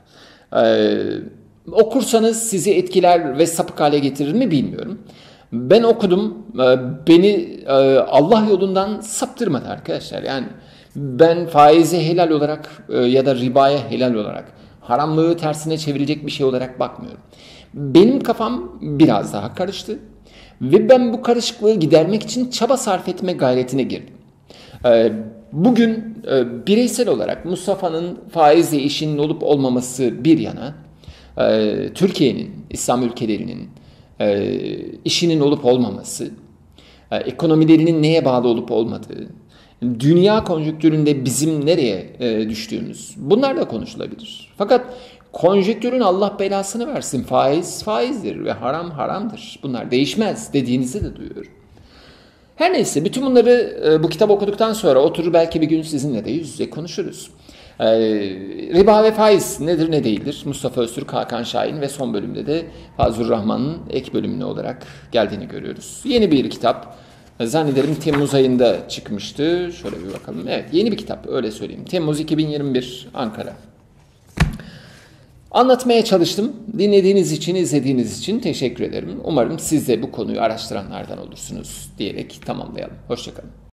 Okursanız sizi etkiler ve sapık hale getirir mi bilmiyorum. Ben okudum, beni Allah yolundan saptırmadı arkadaşlar. Yani ben faize helal olarak ya da ribaya helal olarak, haramlığı tersine çevirecek bir şey olarak bakmıyorum. Benim kafam biraz daha karıştı ve ben bu karışıklığı gidermek için çaba sarf etme gayretine girdim. Bugün bireysel olarak Mustafa'nın faizle işinin olup olmaması bir yana, Türkiye'nin, İslam ülkelerinin işinin olup olmaması, ekonomilerinin neye bağlı olup olmadığı, dünya konjonktüründe bizim nereye düştüğümüz, bunlar da konuşulabilir. Fakat konjonktürün Allah belasını versin, faiz faizdir ve haram haramdır, bunlar değişmez dediğinizi de duyuyorum. Her neyse, bütün bunları bu kitabı okuduktan sonra oturur belki bir gün sizinle de yüz yüze konuşuruz. Riba ve faiz nedir ne değildir? Mustafa Öztürk, Hakan Şahin ve son bölümde de Fazlur Rahman'ın ek bölümüne olarak geldiğini görüyoruz. Yeni bir kitap. Zannederim Temmuz ayında çıkmıştı. Şöyle bir bakalım. Evet, yeni bir kitap, öyle söyleyeyim. Temmuz 2021, Ankara. Anlatmaya çalıştım. Dinlediğiniz için, izlediğiniz için teşekkür ederim. Umarım siz de bu konuyu araştıranlardan olursunuz diyerek tamamlayalım. Hoşça kalın.